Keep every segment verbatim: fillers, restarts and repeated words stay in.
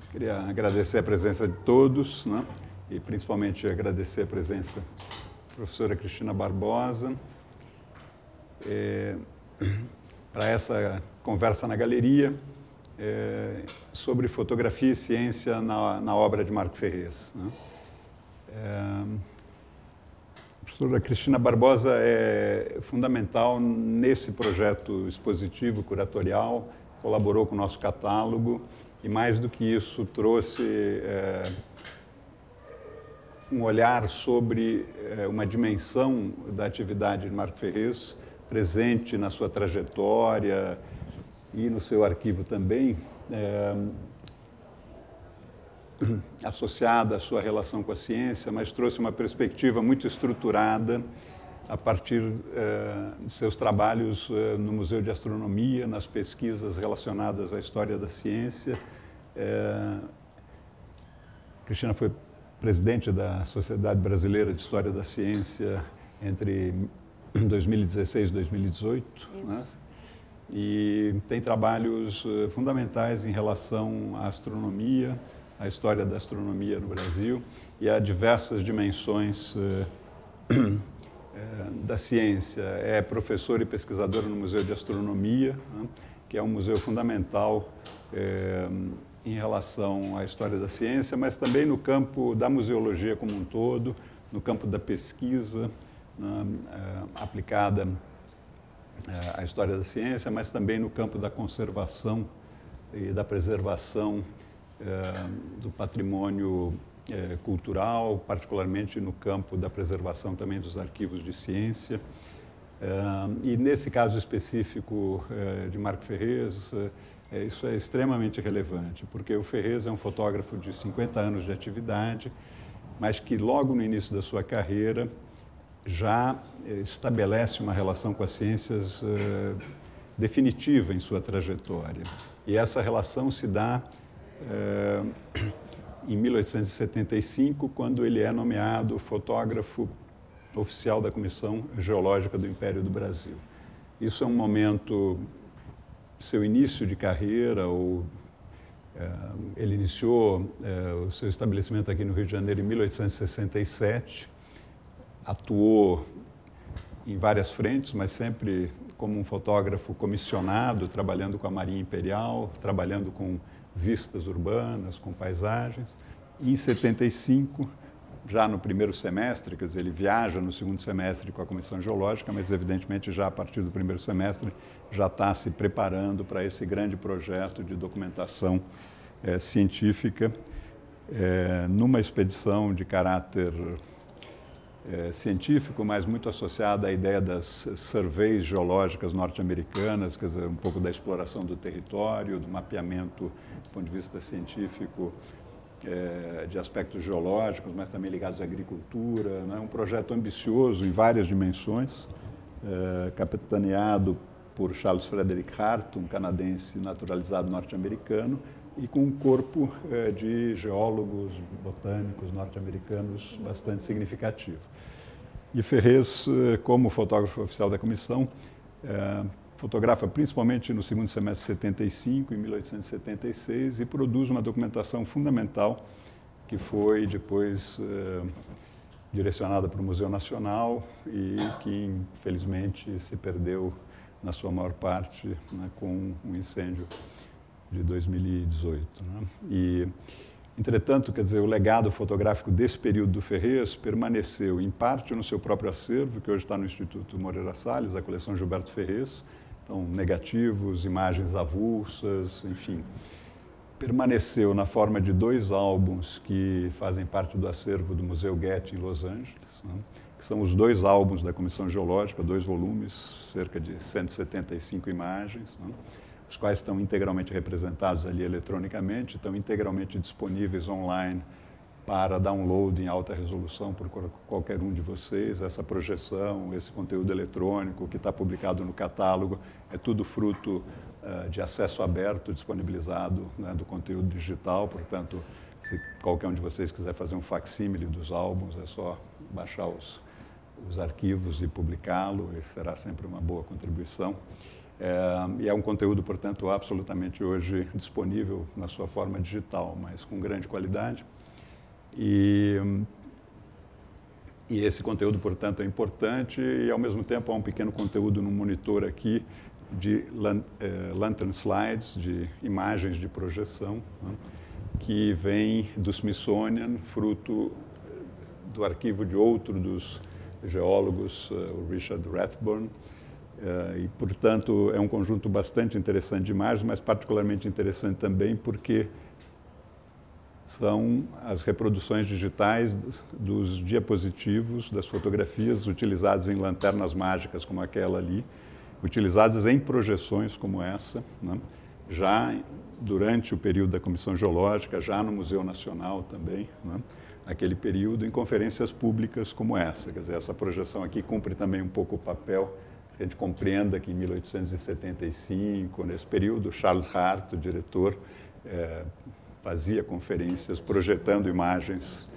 Queria agradecer a presença de todos, né? E principalmente agradecer a presença da professora Cristina Barbosa é, para essa conversa na galeria é, sobre fotografia e ciência na, na obra de Marco Ferrez, né? É, a professora Cristina Barbosa é fundamental nesse projeto expositivo, curatorial, colaborou com o nosso catálogo e, mais do que isso, trouxe é, um olhar sobre é, uma dimensão da atividade de Marco Ferrez presente na sua trajetória e no seu arquivo também, é, associada à sua relação com a ciência, mas trouxe uma perspectiva muito estruturada a partir eh, de seus trabalhos eh, no Museu de Astronomia, nas pesquisas relacionadas à história da ciência. Eh, Cristina foi presidente da Sociedade Brasileira de História da Ciência entre dois mil e dezesseis e dois mil e dezoito, né? E tem trabalhos eh, fundamentais em relação à astronomia, à história da astronomia no Brasil e a diversas dimensões eh, da ciência. É professora e pesquisadora no Museu de Astronomia, né, que é um museu fundamental é, em relação à história da ciência, mas também no campo da museologia como um todo, no campo da pesquisa, né, é, aplicada é, à história da ciência, mas também no campo da conservação e da preservação é, do patrimônio É, cultural, particularmente no campo da preservação também dos arquivos de ciência. É, e nesse caso específico é, de Marco Ferrez, é, isso é extremamente relevante, porque o Ferrez é um fotógrafo de cinquenta anos de atividade, mas que logo no início da sua carreira já é, estabelece uma relação com as ciências é, definitiva em sua trajetória. E essa relação se dá é, em mil oitocentos e setenta e cinco, quando ele é nomeado fotógrafo oficial da Comissão Geológica do Império do Brasil. Isso é um momento, seu início de carreira, ou, é, ele iniciou é, o seu estabelecimento aqui no Rio de Janeiro em mil oitocentos e sessenta e sete, atuou em várias frentes, mas sempre como um fotógrafo comissionado, trabalhando com a Marinha Imperial, trabalhando com vistas urbanas, com paisagens. E em setenta e cinco, já no primeiro semestre, quer dizer, ele viaja no segundo semestre com a Comissão Geológica, mas evidentemente já a partir do primeiro semestre já está se preparando para esse grande projeto de documentação é, científica, é, numa expedição de caráter é, científico, mas muito associada à ideia das surveys geológicas norte-americanas, quer dizer, um pouco da exploração do território, do mapeamento do ponto de vista científico é, de aspectos geológicos, mas também ligados à agricultura, né? Um projeto ambicioso em várias dimensões, é, capitaneado por Charles Frederick Hart, um canadense naturalizado norte-americano, e com um corpo é, de geólogos, botânicos norte-americanos bastante significativo. E Ferrez, como fotógrafo oficial da comissão, é, fotografa principalmente no segundo semestre de setenta e cinco, em mil oitocentos e setenta e seis, e produz uma documentação fundamental que foi depois é, direcionada para o Museu Nacional e que, infelizmente, se perdeu na sua maior parte, né, com um incêndio de dois mil e dezoito. Né? E, entretanto, quer dizer, o legado fotográfico desse período do Ferrez permaneceu, em parte, no seu próprio acervo, que hoje está no Instituto Moreira Salles, a coleção Gilberto Ferrez, então, negativos, imagens avulsas, enfim. Permaneceu na forma de dois álbuns que fazem parte do acervo do Museu Getty, em Los Angeles, né? Que são os dois álbuns da Comissão Geológica, dois volumes, cerca de cento e setenta e cinco imagens, né? Os quais estão integralmente representados ali eletronicamente, estão integralmente disponíveis online para download em alta resolução por qualquer um de vocês. Essa projeção, esse conteúdo eletrônico que está publicado no catálogo, é tudo fruto uh, de acesso aberto, disponibilizado, né, do conteúdo digital. Portanto, se qualquer um de vocês quiser fazer um facsímile dos álbuns, é só baixar os, os arquivos e publicá-lo, e será sempre uma boa contribuição. É, e é um conteúdo, portanto, absolutamente hoje disponível na sua forma digital, mas com grande qualidade. E, e esse conteúdo, portanto, é importante e, ao mesmo tempo, há um pequeno conteúdo no monitor aqui de lan, eh, lantern slides, de imagens de projeção, né, que vem do Smithsonian, fruto do arquivo de outro dos geólogos, o Richard Rathbone, e, portanto, é um conjunto bastante interessante de imagens, mas particularmente interessante também porque são as reproduções digitais dos diapositivos, das fotografias utilizadas em lanternas mágicas como aquela ali, utilizadas em projeções como essa, né, já durante o período da Comissão Geológica, já no Museu Nacional também, né, naquele período, em conferências públicas como essa. Quer dizer, essa projeção aqui cumpre também um pouco o papel que a gente compreenda que em mil oitocentos e setenta e cinco, nesse período, Charles Hart, o diretor, é, fazia conferências projetando imagens.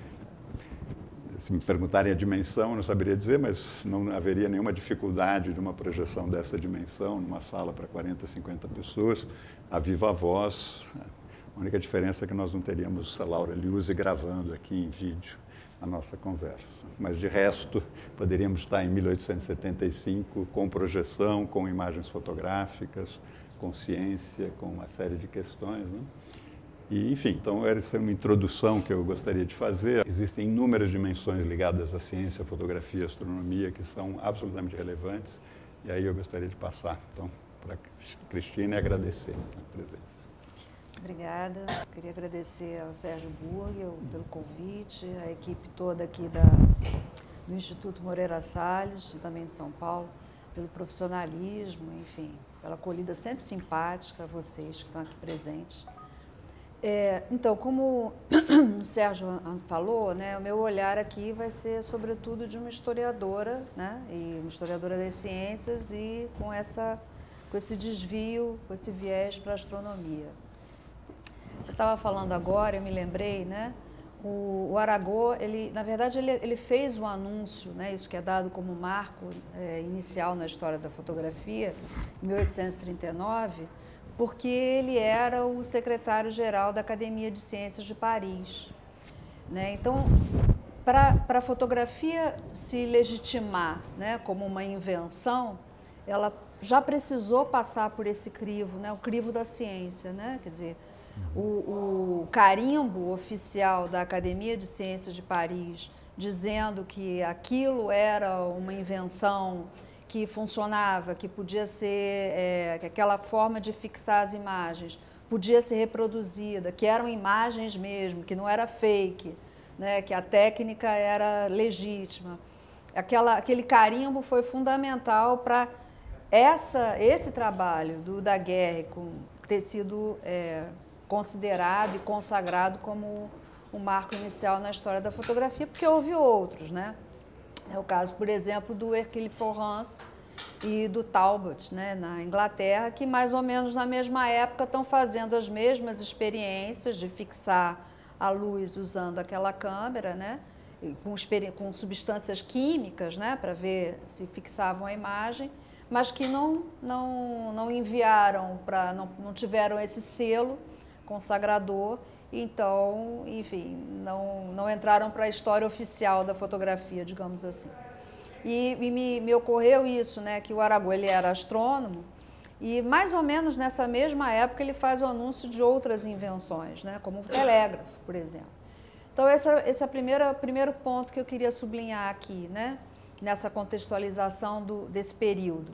Se me perguntarem a dimensão, eu não saberia dizer, mas não haveria nenhuma dificuldade de uma projeção dessa dimensão, numa sala para quarenta, cinquenta pessoas, a viva voz. A única diferença é que nós não teríamos a Laura Liuzzi gravando aqui em vídeo a nossa conversa. Mas, de resto, poderíamos estar em mil oitocentos e setenta e cinco com projeção, com imagens fotográficas, com ciência, com uma série de questões, né? E, enfim, então, essa é uma introdução que eu gostaria de fazer. Existem inúmeras dimensões ligadas à ciência, fotografia, astronomia, que são absolutamente relevantes, e aí eu gostaria de passar, então, para a Cristina e agradecer a presença. Obrigada. Queria agradecer ao Sérgio Burger pelo convite, a equipe toda aqui da, do Instituto Moreira Salles, também de São Paulo, pelo profissionalismo, enfim, pela acolhida sempre simpática a vocês que estão aqui presentes. É, então, como o Sérgio falou, né, o meu olhar aqui vai ser, sobretudo, de uma historiadora, né, e uma historiadora das ciências e com, essa, com esse desvio, com esse viés para a astronomia. Você estava falando agora, eu me lembrei, né? O, o Arago, ele, na verdade, ele, ele fez um anúncio, né? Isso que é dado como marco é, inicial na história da fotografia, em mil oitocentos e trinta e nove, porque ele era o secretário-geral da Academia de Ciências de Paris, né? Então, para a fotografia se legitimar, né, como uma invenção, ela já precisou passar por esse crivo, né? O crivo da ciência, né? Quer dizer, O, o carimbo oficial da Academia de Ciências de Paris, dizendo que aquilo era uma invenção que funcionava, que podia ser, é, que aquela forma de fixar as imagens podia ser reproduzida, que eram imagens mesmo, que não era fake, né, que a técnica era legítima. Aquela, aquele carimbo foi fundamental para essa, esse trabalho do Daguerre com, ter sido é, considerado e consagrado como um marco inicial na história da fotografia, porque houve outros, né? É o caso, por exemplo, do Hercule Florence e do Talbot, né, na Inglaterra, que mais ou menos na mesma época estão fazendo as mesmas experiências de fixar a luz usando aquela câmera, né, com, com substâncias químicas, né, para ver se fixavam a imagem, mas que não, não, não enviaram, pra, não, não tiveram esse selo consagrador, então, enfim, não, não entraram para a história oficial da fotografia, digamos assim. E, e me, me ocorreu isso, né, que o Arago, ele era astrônomo, e mais ou menos nessa mesma época ele faz o anúncio de outras invenções, né, como o telégrafo, por exemplo. Então, esse, esse é o primeiro, primeiro ponto que eu queria sublinhar aqui, né, nessa contextualização do, desse período.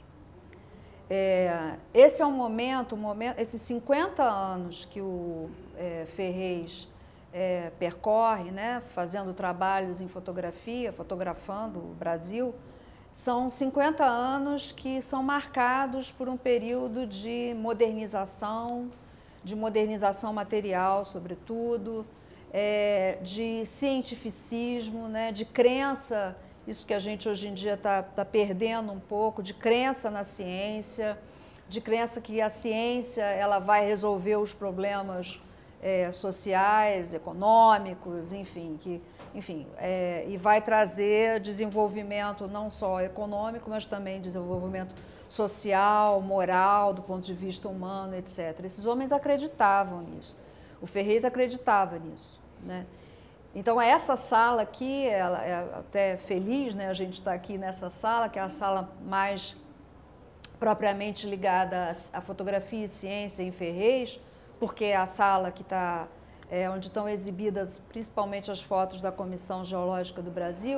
É, esse é um momento, um momento, esses cinquenta anos que o é, Ferrez é, percorre, né, fazendo trabalhos em fotografia, fotografando o Brasil, são cinquenta anos que são marcados por um período de modernização, de modernização material, sobretudo, é, de cientificismo, né, de crença, isso que a gente hoje em dia está tá perdendo um pouco, de crença na ciência, de crença que a ciência ela vai resolver os problemas é, sociais, econômicos, enfim, que, enfim é, e vai trazer desenvolvimento não só econômico, mas também desenvolvimento social, moral, do ponto de vista humano, etcétera. Esses homens acreditavam nisso. O Ferrez acreditava nisso, né? Então, essa sala aqui, ela é até feliz, né, a gente está aqui nessa sala, que é a sala mais propriamente ligada à fotografia e ciência em Ferrez, porque é a sala que está, é, onde estão exibidas principalmente as fotos da Comissão Geológica do Brasil,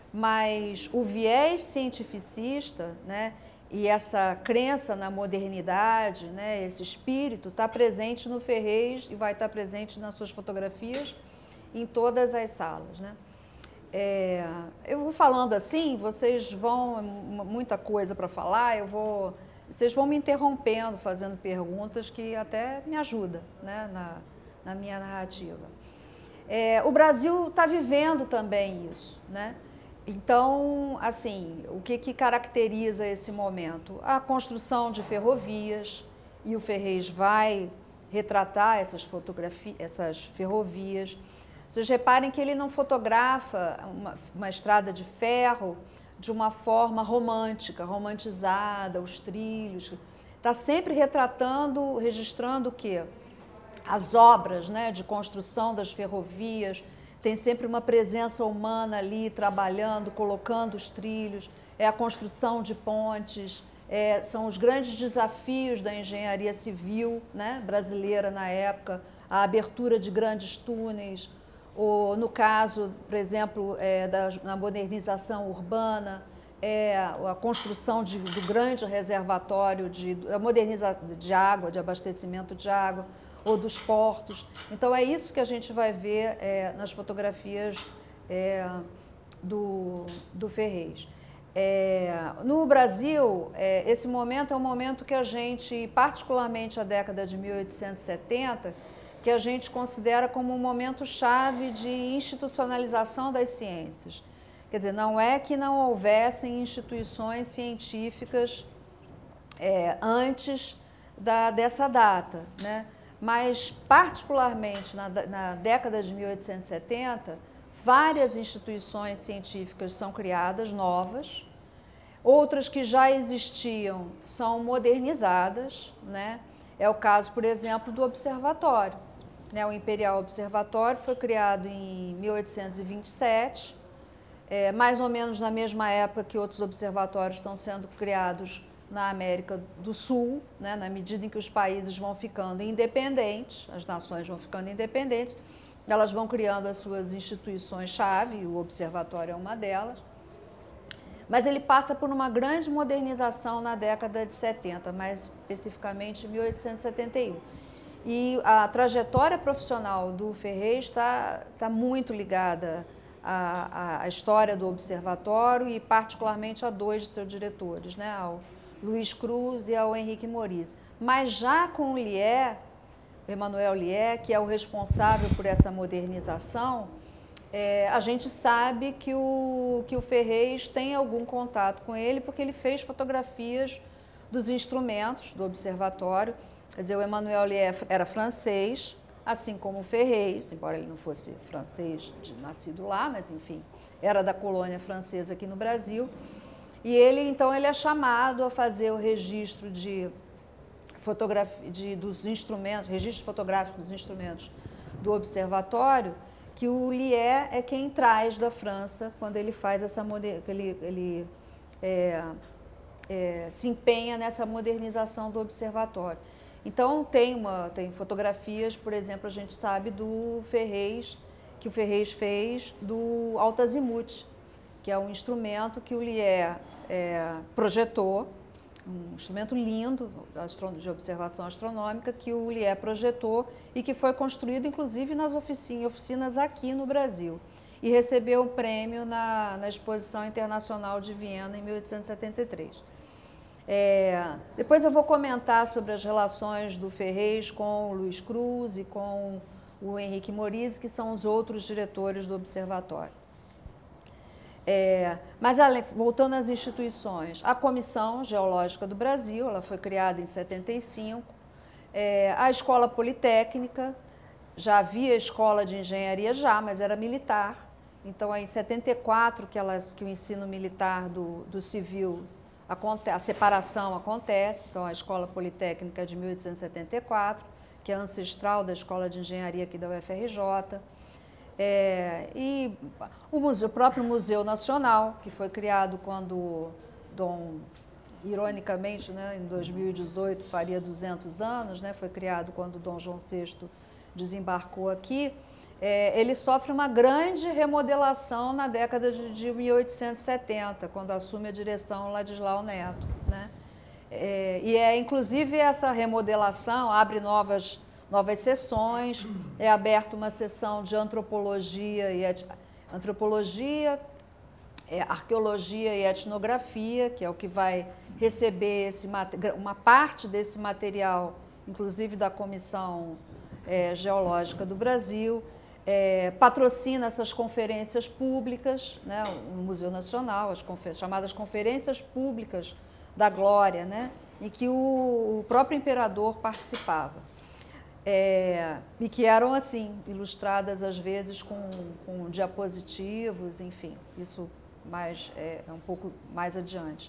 mas o viés cientificista, né, e essa crença na modernidade, né, esse espírito, está presente no Ferrez e vai estar presente nas suas fotografias em todas as salas, né? É, eu vou falando assim, vocês vão, muita coisa para falar, eu vou, vocês vão me interrompendo, fazendo perguntas que até me ajudam, né, na, na minha narrativa. É, o Brasil está vivendo também isso, né? Então, assim, o que, que caracteriza esse momento? A construção de ferrovias, e o Ferrez vai retratar essas fotografias, essas ferrovias. Vocês reparem que ele não fotografa uma, uma estrada de ferro de uma forma romântica, romantizada, os trilhos. Está sempre retratando, registrando o quê? As obras, né, de construção das ferrovias. Tem sempre uma presença humana ali, trabalhando, colocando os trilhos. É a construção de pontes, é, são os grandes desafios da engenharia civil, né, brasileira na época, a abertura de grandes túneis, ou, no caso, por exemplo, é, da, na modernização urbana, é, a construção de, do grande reservatório de, a modernização de água, de abastecimento de água, ou dos portos. Então, é isso que a gente vai ver é, nas fotografias é, do, do Ferrez. É, no Brasil, é, esse momento é um momento que a gente, particularmente a década de mil oitocentos e setenta, que a gente considera como um momento chave de institucionalização das ciências. Quer dizer, não é que não houvessem instituições científicas é, antes da, dessa data, né? Mas, particularmente na, na década de mil oitocentos e setenta, várias instituições científicas são criadas, novas, outras que já existiam são modernizadas, né? É o caso, por exemplo, do Observatório. O Imperial Observatório foi criado em mil oitocentos e vinte e sete, é, mais ou menos na mesma época que outros observatórios estão sendo criados na América do Sul, né, na medida em que os países vão ficando independentes, as nações vão ficando independentes, elas vão criando as suas instituições-chave, e o Observatório é uma delas. Mas ele passa por uma grande modernização na década de setenta, mais especificamente em mil oitocentos e setenta e um. E a trajetória profissional do Ferrez está tá muito ligada à, à história do Observatório e particularmente a dois de seus diretores, né, ao Luiz Cruz e ao Henrique Morize. Mas já com o Lier, Emanuel Lier, que é o responsável por essa modernização, é, a gente sabe que o, que o Ferrez tem algum contato com ele, porque ele fez fotografias dos instrumentos do observatório. Quer dizer, o Emanuel Lier era francês, assim como o Ferrez, embora ele não fosse francês, de, nascido lá, mas enfim, era da colônia francesa aqui no Brasil. E ele, então, ele é chamado a fazer o registro de fotografia, de, dos instrumentos, registro fotográfico dos instrumentos do observatório, que o Lier é quem traz da França quando ele faz essa ele, ele é, é, se empenha nessa modernização do observatório. Então tem uma tem fotografias, por exemplo, a gente sabe do Ferrez, que o Ferrez fez do altazimuth, que é um instrumento que o Lier é, projetou, um instrumento lindo de observação astronômica que o Lier projetou e que foi construído, inclusive, nas oficinas, oficinas aqui no Brasil. E recebeu o prêmio na, na Exposição Internacional de Viena, em mil oitocentos e setenta e três. É, depois eu vou comentar sobre as relações do Ferrez com o Luiz Cruz e com o Henrique Morize, que são os outros diretores do observatório. É, mas, voltando às instituições, a Comissão Geológica do Brasil, ela foi criada em setenta e cinco, é, a Escola Politécnica, já havia escola de engenharia já, mas era militar, então é em setenta e quatro que, elas, que o ensino militar do, do civil a separação acontece, então a Escola Politécnica é de mil oitocentos e setenta e quatro, que é ancestral da Escola de Engenharia aqui da U F R J, é, e o, museu, o próprio Museu Nacional, que foi criado quando Dom, ironicamente, né, em dois mil e dezoito faria duzentos anos, né, foi criado quando Dom João sexto desembarcou aqui. É, ele sofre uma grande remodelação na década de, de mil oitocentos e setenta, quando assume a direção Ladislau Neto, né? É, e é inclusive essa remodelação abre novas, novas sessões, é aberta uma sessão de antropologia e et, antropologia, é, arqueologia e etnografia, que é o que vai receber esse, uma parte desse material, inclusive da Comissão é, Geológica do Brasil. É, patrocina essas conferências públicas, né, no Museu Nacional, as confer chamadas Conferências Públicas da Glória, né, em que o, o próprio imperador participava. É, e que eram, assim, ilustradas às vezes com, com diapositivos, enfim, isso mais, é, é um pouco mais adiante.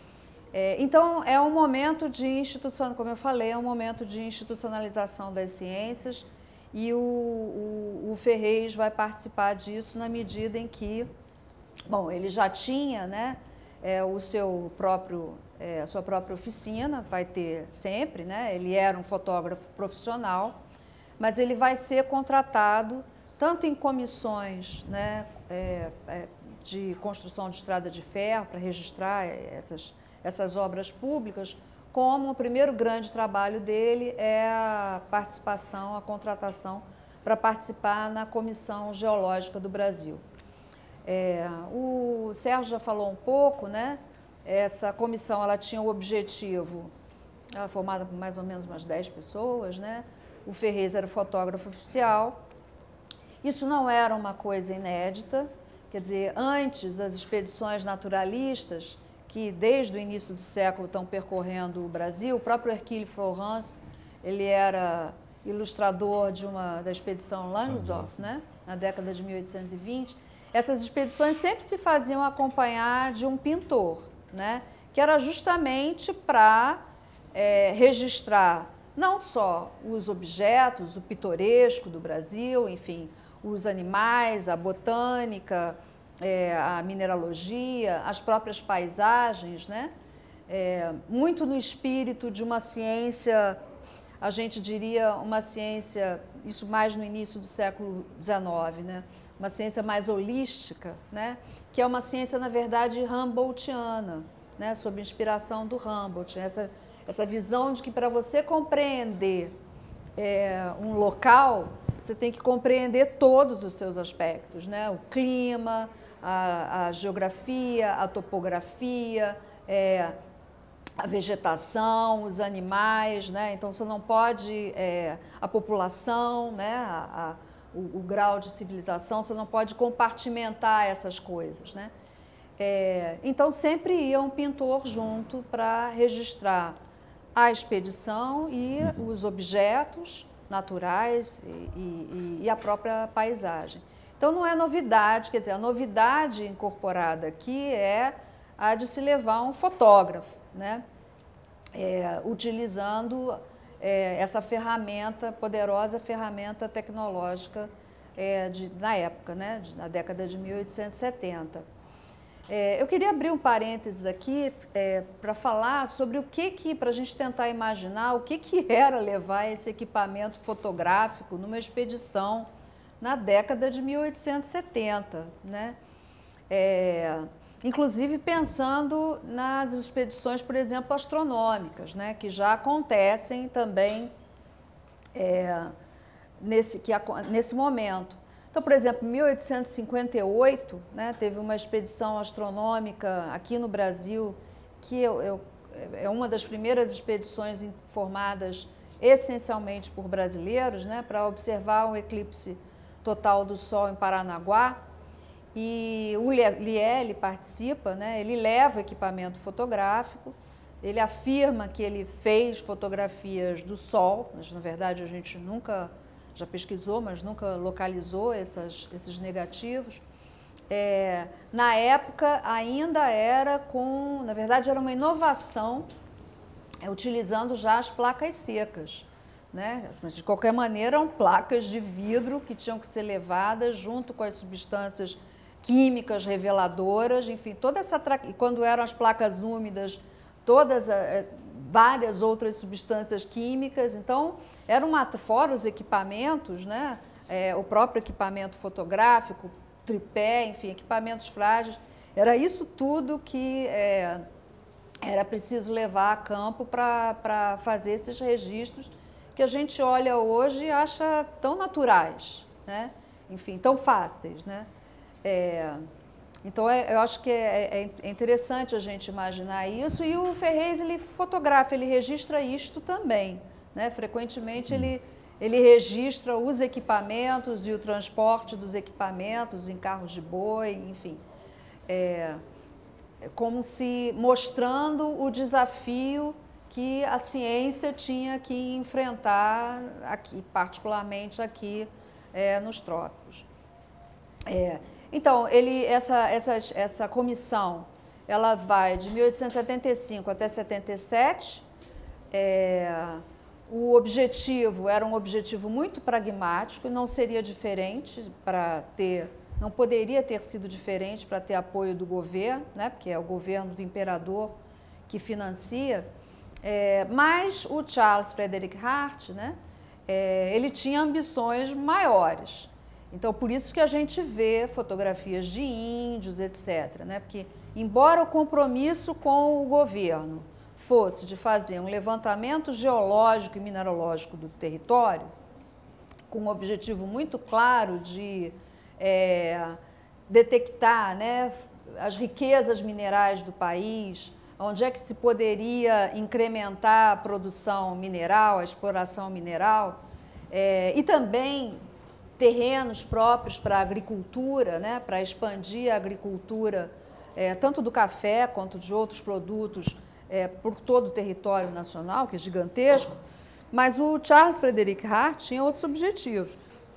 É, então, é um momento de institucionalização, como eu falei, é um momento de institucionalização das ciências. E o, o, o Ferrez vai participar disso na medida em que, bom, ele já tinha, né, é, o seu próprio, é, a sua própria oficina, vai ter sempre, né, ele era um fotógrafo profissional, mas ele vai ser contratado tanto em comissões, né, é, é, de construção de estrada de ferro para registrar essas, essas obras públicas, como o primeiro grande trabalho dele é a participação, a contratação para participar na Comissão Geológica do Brasil. É, o Sérgio já falou um pouco, né? Essa comissão ela tinha o objetivo, ela formada por mais ou menos umas dez pessoas, né? O Ferrez era o fotógrafo oficial. Isso não era uma coisa inédita, quer dizer, antes as expedições naturalistas, que desde o início do século estão percorrendo o Brasil. O próprio Hercule Florence, ele era ilustrador de uma, da expedição Langsdorff, né, na década de mil oitocentos e vinte. Essas expedições sempre se faziam acompanhar de um pintor, né, que era justamente para é, registrar não só os objetos, o pitoresco do Brasil, enfim, os animais, a botânica, É, a mineralogia, as próprias paisagens, né? É, muito no espírito de uma ciência, a gente diria uma ciência, isso mais no início do século dezenove, né? Uma ciência mais holística, né? Que é uma ciência, na verdade, Humboldtiana, né? Sob inspiração do Humboldt, essa, essa visão de que para você compreender é, um local, você tem que compreender todos os seus aspectos, né? O clima, a, a geografia, a topografia, é, a vegetação, os animais, né? Então você não pode, é, a população, né? A, a, o, o grau de civilização, você não pode compartimentar essas coisas, né? É, então sempre ia um pintor junto para registrar a expedição e os objetos naturais e, e, e a própria paisagem. Então não é novidade, quer dizer, a novidade incorporada aqui é a de se levar um fotógrafo, né? É, utilizando é, essa ferramenta, poderosa ferramenta tecnológica é, de, na época, né? De, na década de mil oitocentos e setenta. É, eu queria abrir um parênteses aqui é, para falar sobre o que, que para a gente tentar imaginar o que, que era levar esse equipamento fotográfico numa expedição na década de mil oitocentos e setenta, né? É, inclusive pensando nas expedições, por exemplo, astronômicas, né? Que já acontecem também é, nesse, que, nesse momento. Então, por exemplo, em mil oitocentos e cinquenta e oito, né, teve uma expedição astronômica aqui no Brasil, que eu, eu, é uma das primeiras expedições formadas essencialmente por brasileiros, né, para observar um eclipse total do Sol em Paranaguá. E o Liel participa, né, ele leva equipamento fotográfico, ele afirma que ele fez fotografias do Sol, mas na verdade a gente nunca... já pesquisou, mas nunca localizou essas, esses negativos. é, na época ainda era com, na verdade era uma inovação, é, utilizando já as placas secas, né? Mas de qualquer maneira eram placas de vidro que tinham que ser levadas junto com as substâncias químicas reveladoras, enfim, toda essa tra... e quando eram as placas úmidas, todas é, várias outras substâncias químicas, então era uma, fora os equipamentos, né? É, o próprio equipamento fotográfico, tripé, enfim, equipamentos frágeis, era isso tudo que é, era preciso levar a campo para fazer esses registros que a gente olha hoje e acha tão naturais, né? Enfim, tão fáceis, né? É, então, é, eu acho que é, é interessante a gente imaginar isso, e o Ferrez, ele fotografa, ele registra isto também, né? Frequentemente, ele, ele registra os equipamentos e o transporte dos equipamentos em carros de boi, enfim, é, como se mostrando o desafio que a ciência tinha que enfrentar, aqui, particularmente aqui é, nos trópicos. É, então, ele, essa, essa, essa comissão, ela vai de mil oitocentos e setenta e cinco até setenta e sete. É, o objetivo era um objetivo muito pragmático e não seria diferente para ter, não poderia ter sido diferente para ter apoio do governo, né, porque é o governo do imperador que financia. É, mas o Charles Frederick Hart, né, é, ele tinha ambições maiores. Então, por isso que a gente vê fotografias de índios, etcétera, né? Porque, embora o compromisso com o governo fosse de fazer um levantamento geológico e mineralógico do território, com um objetivo muito claro de é, detectar, né, as riquezas minerais do país, onde é que se poderia incrementar a produção mineral, a exploração mineral, é, e também terrenos próprios para a agricultura, né, para expandir a agricultura, é, tanto do café quanto de outros produtos, é, por todo o território nacional, que é gigantesco, mas o Charles Frederick Hart tinha outros objetivos.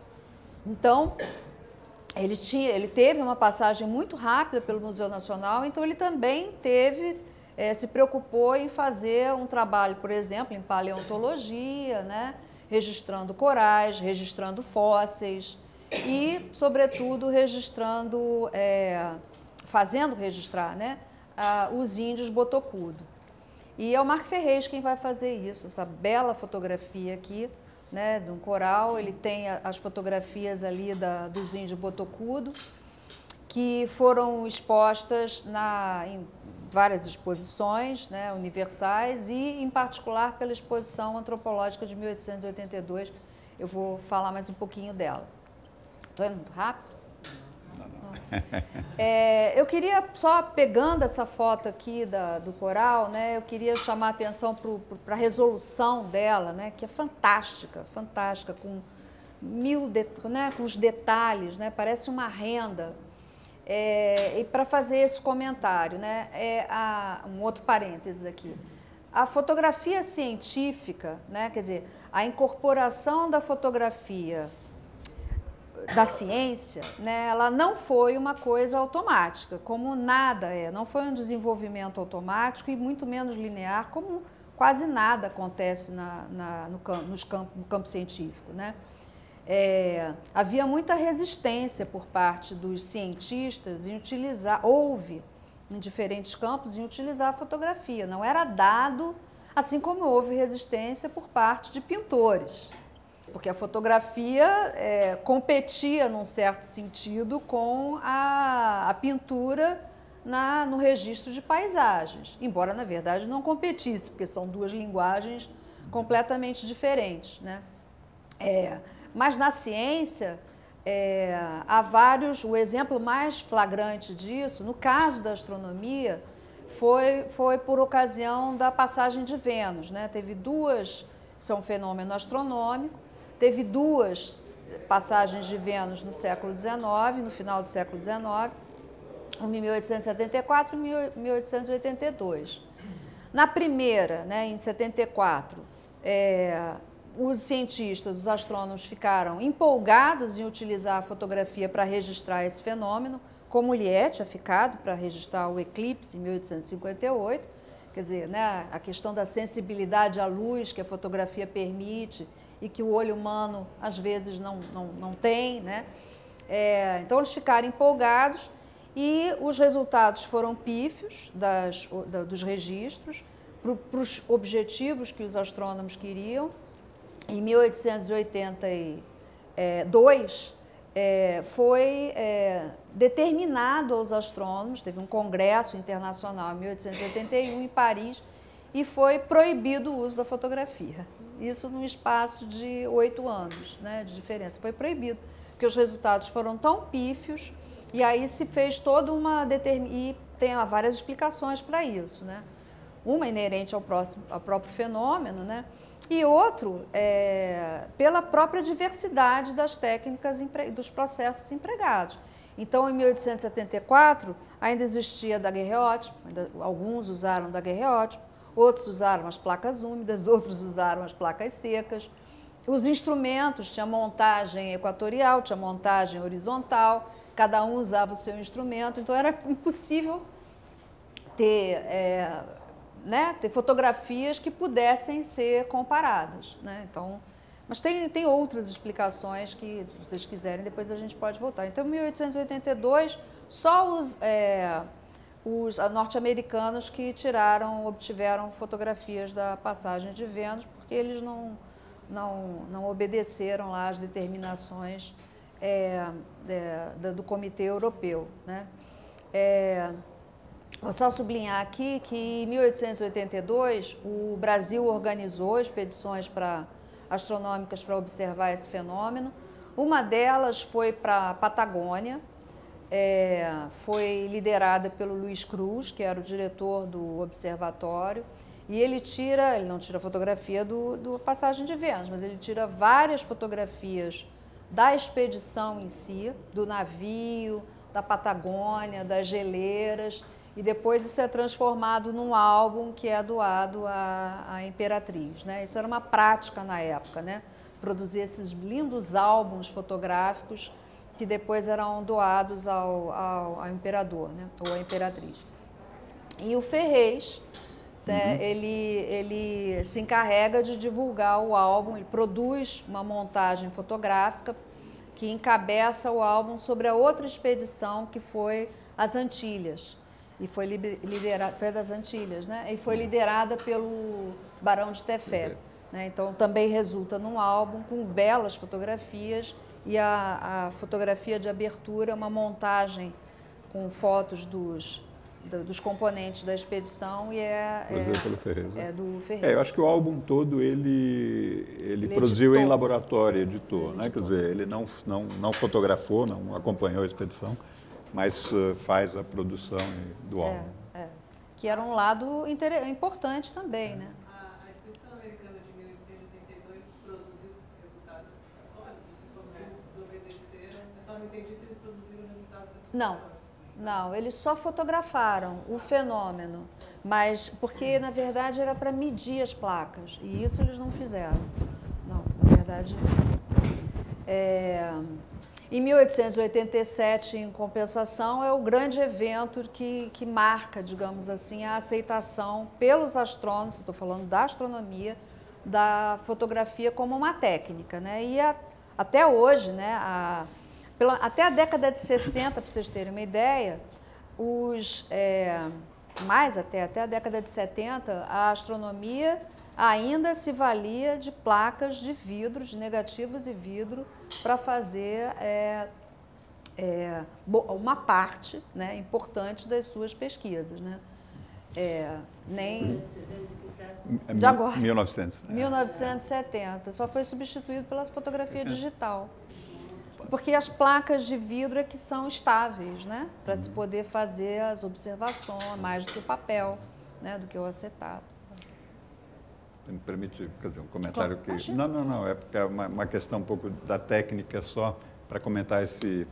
Então, ele, tinha, ele teve uma passagem muito rápida pelo Museu Nacional, então ele também teve, é, se preocupou em fazer um trabalho, por exemplo, em paleontologia, né, registrando corais, registrando fósseis e, sobretudo, registrando, é, fazendo registrar, né, a, os índios botocudo. E é o Marc Ferrez quem vai fazer isso, essa bela fotografia aqui, né, de um coral. Ele tem a, as fotografias ali da, dos índios botocudo, que foram expostas na, em várias exposições, né, universais, e em particular pela exposição antropológica de mil oitocentos e oitenta e dois. Eu vou falar mais um pouquinho dela. Estou indo muito rápido? Não, não. É, eu queria, só pegando essa foto aqui da, do coral, né, eu queria chamar a atenção para a resolução dela, né, que é fantástica, fantástica, com mil, de, né, com os detalhes, né, parece uma renda. É, e para fazer esse comentário, né, é a, um outro parênteses aqui, a fotografia científica, né, quer dizer, a incorporação da fotografia da ciência, né, ela não foi uma coisa automática, como nada é, não foi um desenvolvimento automático e muito menos linear, como quase nada acontece na, na, no, campo, nos campo, no campo científico, né? É, havia muita resistência por parte dos cientistas em utilizar, houve em diferentes campos, em utilizar a fotografia. Não era dado, assim como houve resistência por parte de pintores, porque a fotografia é, competia, num certo sentido, com a, a pintura na, no registro de paisagens, embora, na verdade, não competisse, porque são duas linguagens completamente diferentes, né? É, mas na ciência, é, há vários, o exemplo mais flagrante disso, no caso da astronomia, foi, foi por ocasião da passagem de Vênus, né? Teve duas, isso é um fenômeno astronômico, teve duas passagens de Vênus no século dezenove, no final do século dezenove, uma em mil oitocentos e setenta e quatro e mil oitocentos e oitenta e dois. Na primeira, né, em setenta e quatro, é, os cientistas, os astrônomos ficaram empolgados em utilizar a fotografia para registrar esse fenômeno, como Liet tinha ficado para registrar o eclipse em mil oitocentos e cinquenta e oito, quer dizer, né, a questão da sensibilidade à luz que a fotografia permite e que o olho humano às vezes não, não, não tem, né? É, então eles ficaram empolgados e os resultados foram pífios das, da, dos registros para os objetivos que os astrônomos queriam. Em mil oitocentos e oitenta e dois, é, foi é, determinado aos astrônomos, teve um congresso internacional em mil oitocentos e oitenta e um em Paris, e foi proibido o uso da fotografia. Isso num espaço de oito anos, né, de diferença. Foi proibido, porque os resultados foram tão pífios, e aí se fez toda uma determinação, e tem várias explicações para isso, né? Uma inerente ao, próximo, ao próprio fenômeno, né? E outro é, pela própria diversidade das técnicas e dos processos empregados. Então, em mil oitocentos e setenta e quatro, ainda existia daguerreótipo, ainda, alguns usaram daguerreótipo, outros usaram as placas úmidas, outros usaram as placas secas. Os instrumentos, tinha montagem equatorial, tinha montagem horizontal, cada um usava o seu instrumento, então era impossível ter... É, né, ter fotografias que pudessem ser comparadas, né? Então, mas tem, tem outras explicações que, se vocês quiserem, depois a gente pode voltar. Então, em mil oitocentos e oitenta e dois, só os, é, os norte-americanos que tiraram, obtiveram fotografias da passagem de Vênus, porque eles não, não, não obedeceram lá às determinações é, é, do Comitê Europeu, né? É, Vou só sublinhar aqui que em mil oitocentos e oitenta e dois o Brasil organizou expedições pra, astronômicas para observar esse fenômeno. Uma delas foi para a Patagônia, é, foi liderada pelo Luiz Cruz, que era o diretor do observatório, e ele tira, ele não tira fotografia do, do passagem de Vênus, mas ele tira várias fotografias da expedição em si, do navio, da Patagônia, das geleiras, e depois isso é transformado num álbum que é doado à, à Imperatriz, né? Isso era uma prática na época, né? Produzir esses lindos álbuns fotográficos que depois eram doados ao, ao, ao imperador, né? Ou à Imperatriz. E o Ferrez, né? Uhum. ele, ele se encarrega de divulgar o álbum, ele produz uma montagem fotográfica que encabeça o álbum sobre a outra expedição que foi às Antilhas. E foi liderada, foi das Antilhas, né? E foi liderada pelo Barão de Tefé, né? Então também resulta num álbum com belas fotografias e a, a fotografia de abertura, uma montagem com fotos dos, do, dos componentes da expedição e é, é, pelo Ferrez, né? é do Ferrez. É, eu acho que o álbum todo ele, ele, ele produziu editou. em laboratório, editou, ele né? editou. Quer dizer, ele não, não, não fotografou, não acompanhou a expedição, mas uh, faz a produção do álbum. É, é. Que era um lado importante também, né? A, a expedição americana de mil oitocentos e oitenta e dois produziu resultados satisfatórios? Você falou que eles desobedeceram, eu só não entendi se eles produziram resultados satisfatórios. Não, não, eles só fotografaram o fenômeno, mas porque na verdade era para medir as placas, e isso eles não fizeram. Não, na verdade... É... Em mil oitocentos e oitenta e sete, em compensação, é o grande evento que, que marca, digamos assim, a aceitação pelos astrônomos, estou falando da astronomia, da fotografia como uma técnica, né? E a, até hoje, né, a, pela, até a década de sessenta, para vocês terem uma ideia, os, é, mais até, até a década de setenta, a astronomia ainda se valia de placas de vidro, de negativos e vidro, para fazer é, é, uma parte, né, importante das suas pesquisas, né? É, nem de agora. mil e novecentos. mil novecentos e setenta. Só foi substituído pela fotografia digital. Porque as placas de vidro é que são estáveis, né? Para se poder fazer as observações, mais do que o papel, né? Do que o acetato. Me permite fazer um comentário claro, que... Não, não, não, é porque é uma, uma questão um pouco da técnica só, para comentar esse,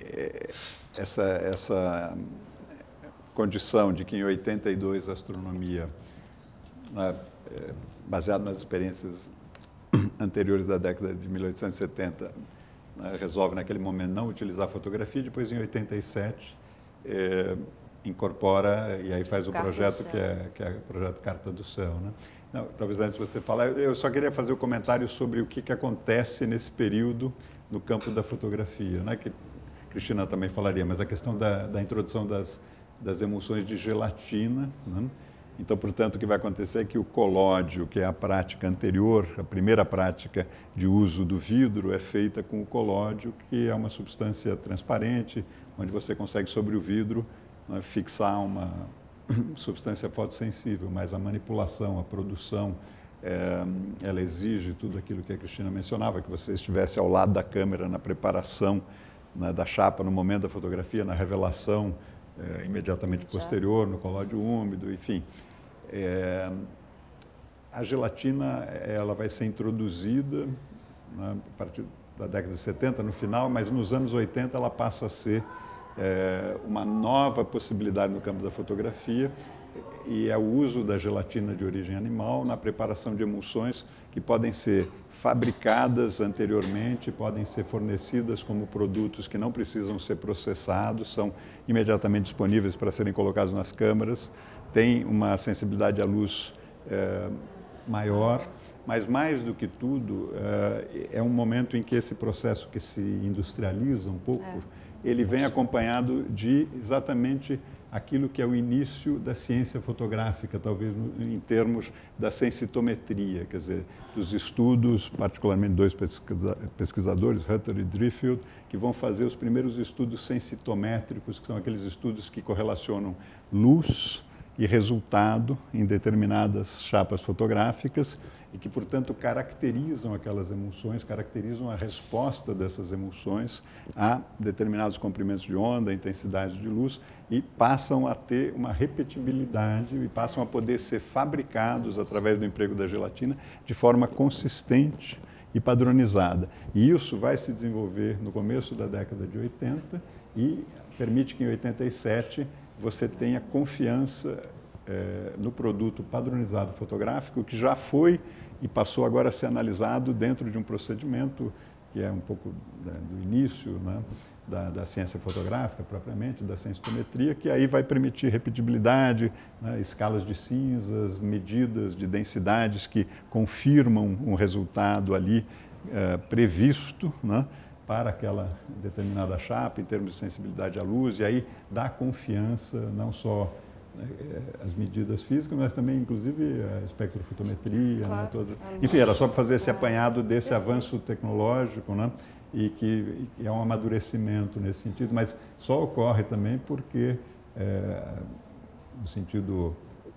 essa, essa condição de que em oitenta e dois a astronomia, né, baseada nas experiências anteriores da década de mil oitocentos e setenta, né, resolve naquele momento não utilizar fotografia, depois em oitenta e sete é, incorpora e aí faz o Carta projeto que é, que é o projeto Carta do Céu, né? Não, talvez antes de você falar, eu só queria fazer um comentário sobre o que, que acontece nesse período no campo da fotografia, né? Que Cristina também falaria, mas a questão da, da introdução das, das emulsões de gelatina, né? Então, portanto, o que vai acontecer é que o colódio, que é a prática anterior, a primeira prática de uso do vidro, é feita com o colódio, que é uma substância transparente, onde você consegue sobre o vidro, né, fixar uma substância fotossensível, mas a manipulação, a produção, é, ela exige tudo aquilo que a Cristina mencionava, que você estivesse ao lado da câmera na preparação, né, da chapa no momento da fotografia, na revelação, É, imediatamente posterior, no colódio úmido, enfim. É, a gelatina, ela vai ser introduzida, né, a partir da década de setenta, no final, mas nos anos oitenta ela passa a ser é, uma nova possibilidade no campo da fotografia, e é o uso da gelatina de origem animal na preparação de emulsões que podem ser fabricadas anteriormente, podem ser fornecidas como produtos que não precisam ser processados, são imediatamente disponíveis para serem colocados nas câmaras, tem uma sensibilidade à luz é, maior, mas mais do que tudo, é, é um momento em que esse processo que se industrializa um pouco, é. ele vem acompanhado de exatamente aquilo que é o início da ciência fotográfica, talvez no, em termos da sensitometria, quer dizer, dos estudos, particularmente dois pesquisadores, Hutter e Driffield, que vão fazer os primeiros estudos sensitométricos, que são aqueles estudos que correlacionam luz e resultado em determinadas chapas fotográficas e que, portanto, caracterizam aquelas emulsões, caracterizam a resposta dessas emulsões a determinados comprimentos de onda, intensidade de luz, e passam a ter uma repetibilidade e passam a poder ser fabricados através do emprego da gelatina de forma consistente e padronizada. E isso vai se desenvolver no começo da década de oitenta e permite que em oitenta e sete você tenha confiança é, no produto padronizado fotográfico, que já foi e passou agora a ser analisado dentro de um procedimento que é um pouco, né, do início, né, da, da ciência fotográfica propriamente, da sensitometria, que aí vai permitir repetibilidade, né, escalas de cinzas, medidas de densidades que confirmam um resultado ali é, previsto, né, para aquela determinada chapa, em termos de sensibilidade à luz, e aí dá confiança, não só, né, as medidas físicas, mas também, inclusive, a espectrofotometria, claro, né, todas. Enfim, era só para fazer esse apanhado desse avanço tecnológico, né, e que, e que é um amadurecimento nesse sentido, mas só ocorre também porque, é, no sentido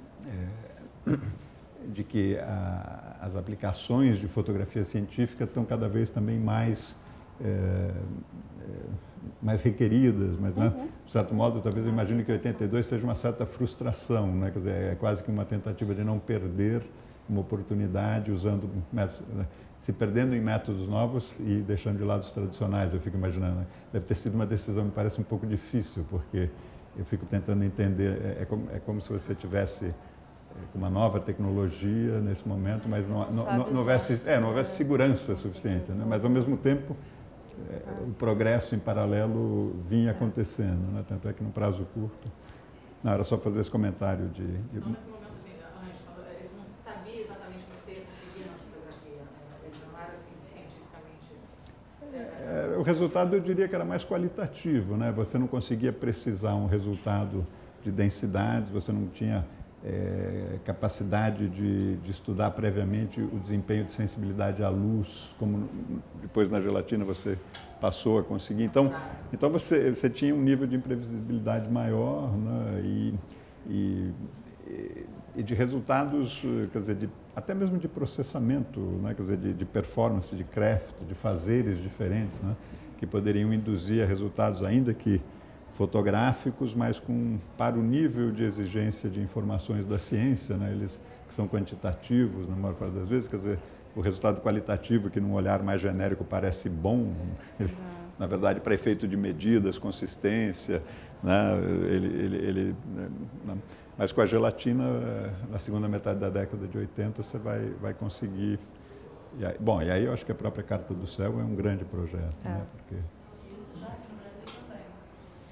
é, de que a, as aplicações de fotografia científica estão cada vez também mais É, é, mais requeridas, mas, né, uhum. de certo modo, talvez eu imagine que oitenta e dois seja uma certa frustração, né, quer dizer, é quase que uma tentativa de não perder uma oportunidade usando métodos, né, se perdendo em métodos novos e deixando de lado os tradicionais, eu fico imaginando. Né? Deve ter sido uma decisão, me parece um pouco difícil, porque eu fico tentando entender, é, é, como, é como se você tivesse uma nova tecnologia nesse momento, mas não, não, não, não, houvesse, é, não houvesse segurança suficiente, né? Mas ao mesmo tempo é, o progresso em paralelo vinha acontecendo, né? Tanto é que num prazo curto. Não, era só fazer esse comentário de... de... Não, nesse momento, assim, não se sabia exatamente o que você ia conseguir na fotografia, né? Não era assim, cientificamente... É, o resultado eu diria que era mais qualitativo, né? Você não conseguia precisar um resultado de densidades, você não tinha é, capacidade de, de estudar previamente o desempenho de sensibilidade à luz, como depois na gelatina você passou a conseguir. Então, então você, você tinha um nível de imprevisibilidade maior, né? e, e, e de resultados, quer dizer, de, até mesmo de processamento, né? Quer dizer, de, de performance, de craft, de fazeres diferentes, né? Que poderiam induzir a resultados ainda que fotográficos, mas com, para o nível de exigência de informações da ciência, né, eles que são quantitativos na maior parte das vezes, quer dizer, o resultado qualitativo que num olhar mais genérico parece bom, ele, uhum. na verdade, para efeito de medidas, consistência, né, ele, ele, ele, né, mas com a gelatina, na segunda metade da década de oitenta, você vai, vai conseguir... E aí, bom, e aí eu acho que a própria Carta do Céu é um grande projeto, é. né, porque...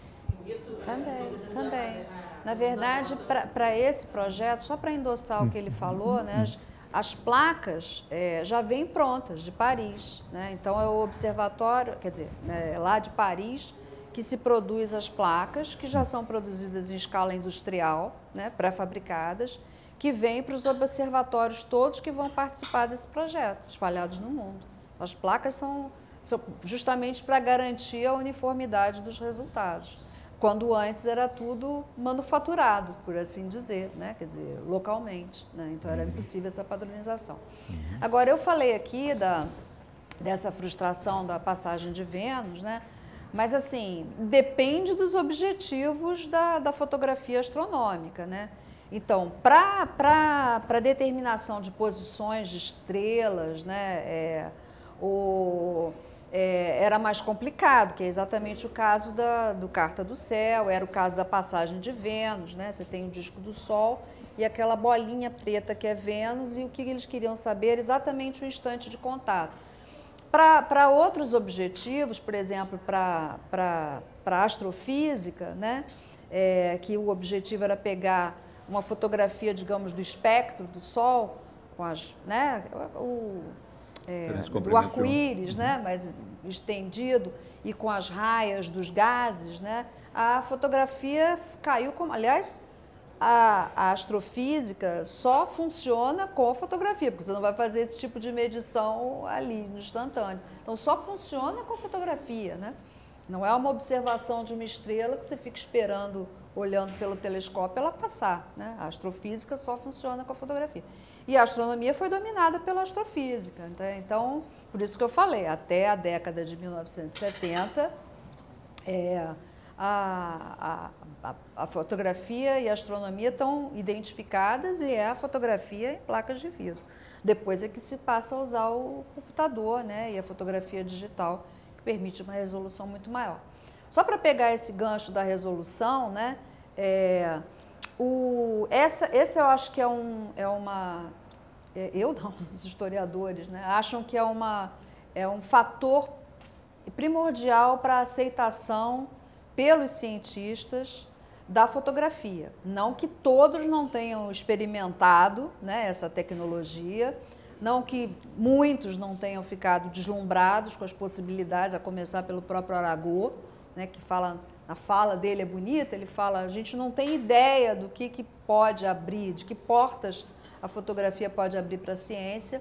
isso? Também, também. Na verdade, para esse projeto, só para endossar o que ele falou, né, as, as placas é, já vêm prontas, de Paris. Né? Então, é o observatório, quer dizer, é lá de Paris, que se produz as placas, que já são produzidas em escala industrial, né, pré-fabricadas, que vêm para os observatórios todos que vão participar desse projeto, espalhados no mundo. As placas são, são justamente para garantir a uniformidade dos resultados, quando antes era tudo manufaturado, por assim dizer, né? Quer dizer, localmente. Né? Então, era impossível essa padronização. Agora, eu falei aqui da, dessa frustração da passagem de Vênus, né? Mas, assim, depende dos objetivos da, da fotografia astronômica, né? Então, para a determinação de posições de estrelas, né, é, o, é, era mais complicado, que é exatamente o caso da, do Carta do Céu, era o caso da passagem de Vênus, né? Você tem o disco do Sol e aquela bolinha preta que é Vênus, e o que eles queriam saber era exatamente o instante de contato. Para outros objetivos, por exemplo, para a astrofísica, né, é, que o objetivo era pegar uma fotografia, digamos, do espectro do Sol, com as, né, o, é, do arco-íris, né, mais estendido, e com as raias dos gases, né, a fotografia caiu como, aliás, a, a astrofísica só funciona com a fotografia, porque você não vai fazer esse tipo de medição ali, no instantâneo. Então, só funciona com a fotografia, né? Não é uma observação de uma estrela que você fica esperando, olhando pelo telescópio, ela passar, né? A astrofísica só funciona com a fotografia. E a astronomia foi dominada pela astrofísica. Então, por isso que eu falei, até a década de mil novecentos e setenta, é, a, a, a, a fotografia e a astronomia estão identificadas, e é a fotografia em placas de vidro. Depois é que se passa a usar o computador, né? E a fotografia digital, permite uma resolução muito maior. Só para pegar esse gancho da resolução, né, é, o, essa, esse eu acho que é, um, é uma... É, eu não, os historiadores, né, acham que é, uma, é um fator primordial para a aceitação pelos cientistas da fotografia. Não que todos não tenham experimentado, né, essa tecnologia, não que muitos não tenham ficado deslumbrados com as possibilidades, a começar pelo próprio Arago, né, que fala, a fala dele é bonita, ele fala, a gente não tem ideia do que, que pode abrir, de que portas a fotografia pode abrir para a ciência.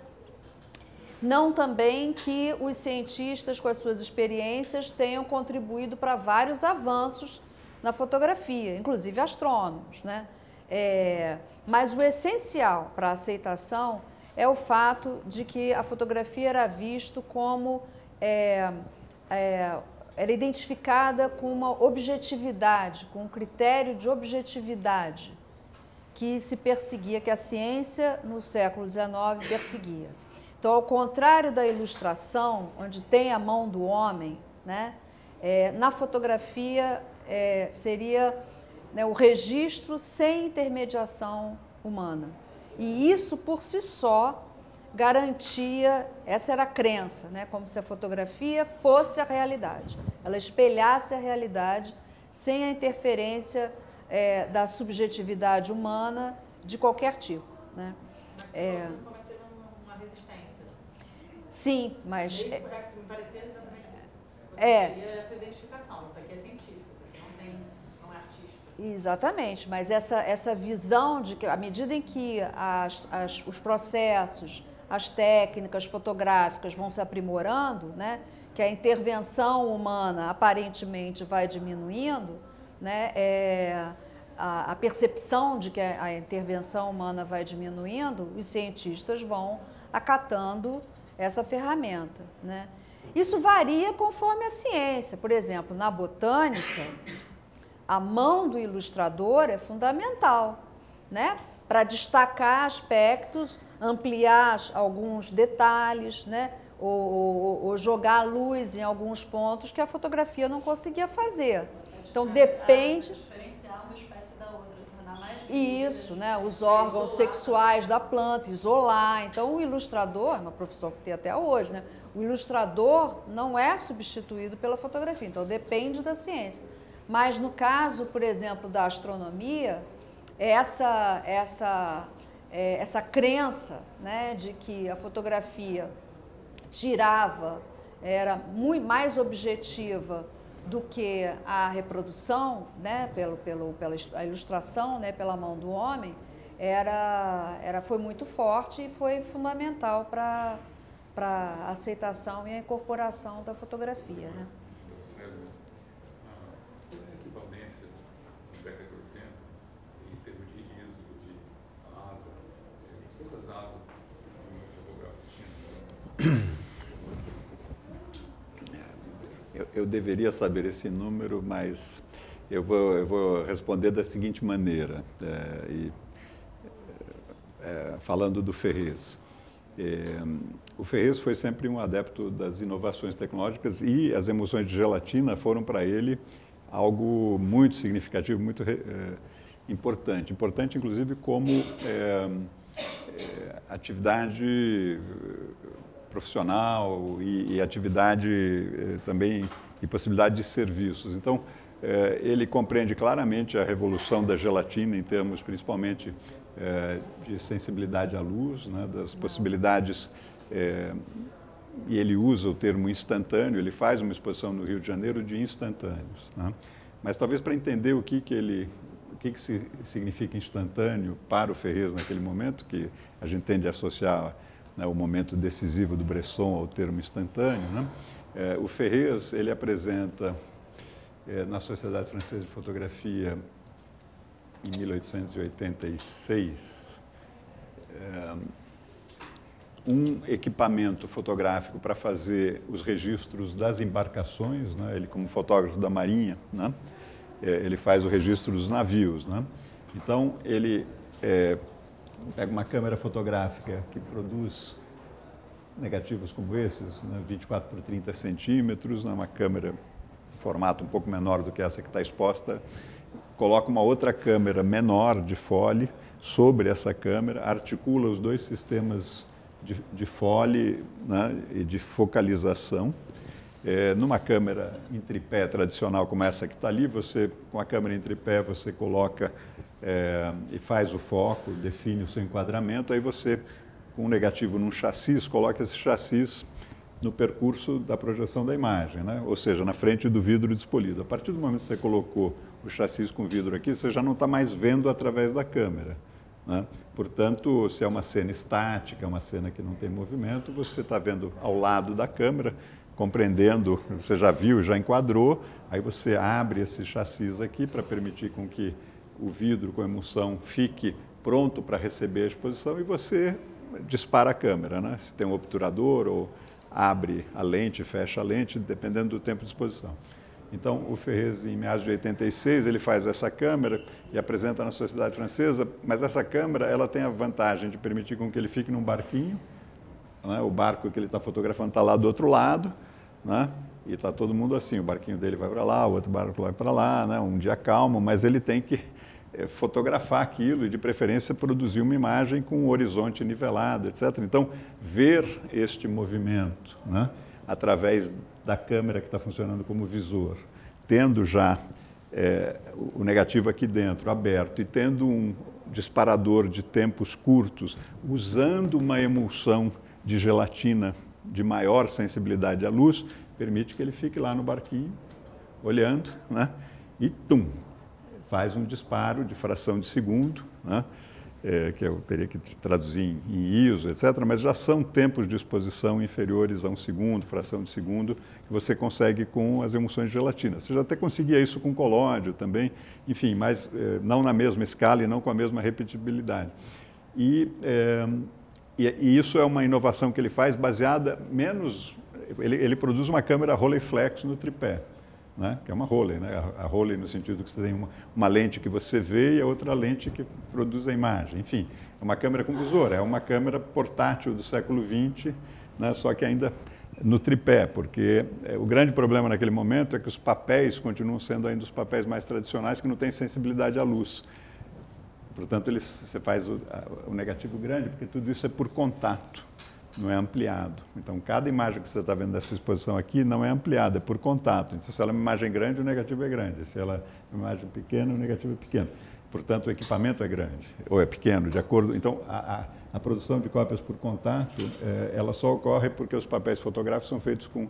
Não também que os cientistas, com as suas experiências, tenham contribuído para vários avanços na fotografia, inclusive astrônomos, né? É, mas o essencial para a aceitação é o fato de que a fotografia era visto como, é, é, era identificada com uma objetividade, com um critério de objetividade que se perseguia, que a ciência no século dezenove perseguia. Então, ao contrário da ilustração, onde tem a mão do homem, né, é, na fotografia é, seria, né, o registro sem intermediação humana. E isso, por si só, garantia, essa era a crença, né? Como se a fotografia fosse a realidade. Ela espelhasse a realidade sem a interferência é, da subjetividade humana de qualquer tipo, né? Mas é, como teve uma resistência. Sim, mas... Me parecia exatamente você é, queria essa identificação, isso aqui é científico, isso aqui não, tem, não é artístico. Exatamente, mas essa, essa visão de que, à medida em que as, as, os processos, as técnicas fotográficas vão se aprimorando, né, que a intervenção humana aparentemente vai diminuindo, né, é, a, a percepção de que a, a intervenção humana vai diminuindo, os cientistas vão acatando essa ferramenta, né. Isso varia conforme a ciência. Por exemplo, na botânica, a mão do ilustrador é fundamental, né? Para destacar aspectos, ampliar alguns detalhes, né? Ou, ou, ou jogar luz em alguns pontos que a fotografia não conseguia fazer. Então, depende... Diferenciar uma espécie da outra, tornar mais... Isso, né? Os órgãos sexuais da planta, isolar. Então, o ilustrador, é uma profissão que tem até hoje, né? O ilustrador não é substituído pela fotografia, então depende da ciência. Mas no caso, por exemplo, da astronomia, essa, essa, é, essa crença, né, de que a fotografia tirava, era muito mais objetiva do que a reprodução, né, pelo, pelo, pela a ilustração, né, pela mão do homem, era, era, foi muito forte e foi fundamental para a aceitação e a incorporação da fotografia. Né? A equivalência na década de oitenta, em termos de I S O, de asa, quantas asas o fotógrafo tinha? Eu, eu deveria saber esse número, mas eu vou, eu vou responder da seguinte maneira, é, e, é, falando do Ferrez. É, o Ferrez foi sempre um adepto das inovações tecnológicas e as emulsões de gelatina foram para ele algo muito significativo, muito é, importante. Importante, inclusive, como é, é, atividade profissional e, e atividade eh, também e possibilidade de serviços. Então, eh, ele compreende claramente a revolução da gelatina em termos principalmente eh, de sensibilidade à luz, né, das possibilidades, eh, e ele usa o termo instantâneo, ele faz uma exposição no Rio de Janeiro de instantâneos. Né? Mas talvez para entender o que, que ele o que, que significa instantâneo para o Ferrez naquele momento, que a gente tende a associar, né, o momento decisivo do Bresson ao termo instantâneo, né? É, o Ferrez, ele apresenta é, na Sociedade Francesa de Fotografia, em mil oitocentos e oitenta e seis, é, um equipamento fotográfico para fazer os registros das embarcações, né? Ele, como fotógrafo da Marinha, né? É, ele faz o registro dos navios, né? Então, ele é, pega uma câmera fotográfica que produz negativos como esses, né, vinte e quatro por trinta centímetros, né, uma câmera de formato um pouco menor do que essa que está exposta, coloca uma outra câmera menor de fole sobre essa câmera, articula os dois sistemas de, de fole, né, e de focalização. É, numa câmera em tripé tradicional como essa que está ali, você, com a câmera em tripé, você coloca é, e faz o foco, define o seu enquadramento, aí você, com o negativo num chassi, coloca esse chassi no percurso da projeção da imagem, né? Ou seja, na frente do vidro despolido. A partir do momento que você colocou o chassi com vidro aqui, você já não está mais vendo através da câmera, né? Portanto, se é uma cena estática, uma cena que não tem movimento, você está vendo ao lado da câmera, compreendendo, você já viu, já enquadrou, aí você abre esse chassi aqui para permitir com que o vidro com emulsão fique pronto para receber a exposição e você dispara a câmera, né? Se tem um obturador ou abre a lente, fecha a lente, dependendo do tempo de exposição. Então, o Ferrez, em meados de oitenta e seis, ele faz essa câmera e apresenta na Sociedade Francesa, mas essa câmera ela tem a vantagem de permitir com que ele fique num barquinho, né? O barco que ele está fotografando está lá do outro lado, né? E está todo mundo assim, o barquinho dele vai para lá, o outro barco vai para lá, né? Um dia calmo, mas ele tem que é, fotografar aquilo e, de preferência, produzir uma imagem com um horizonte nivelado, etcétera. Então, ver este movimento, né? Através da câmera que está funcionando como visor, tendo já é, o negativo aqui dentro, aberto, e tendo um disparador de tempos curtos, usando uma emulsão de gelatina de maior sensibilidade à luz, permite que ele fique lá no barquinho, olhando, né? E tum, faz um disparo de fração de segundo, né? É, que eu teria que traduzir em, em I S O, etcétera, mas já são tempos de exposição inferiores a um segundo, fração de segundo, que você consegue com as emulsões de gelatina. Você já até conseguia isso com colóide também, enfim, mas é, não na mesma escala e não com a mesma repetibilidade. E, é, e, e isso é uma inovação que ele faz baseada menos... Ele, ele produz uma câmera Rolleiflex no tripé, né? Que é uma Rollei, né? A, a Rollei no sentido que você tem uma, uma lente que você vê e a outra lente que produz a imagem. Enfim, é uma câmera com visor, é uma câmera portátil do século vinte, né? Só que ainda no tripé, porque é, o grande problema naquele momento é que os papéis continuam sendo ainda os papéis mais tradicionais que não têm sensibilidade à luz. Portanto, eles, você faz o, a, o negativo grande, porque tudo isso é por contato, não é ampliado. Então, cada imagem que você está vendo dessa exposição aqui não é ampliada, é por contato. Então, se ela é uma imagem grande, o negativo é grande. Se ela é uma imagem pequena, o negativo é pequeno. Portanto, o equipamento é grande, ou é pequeno, de acordo... Então, a, a, a produção de cópias por contato, é, ela só ocorre porque os papéis fotográficos são feitos com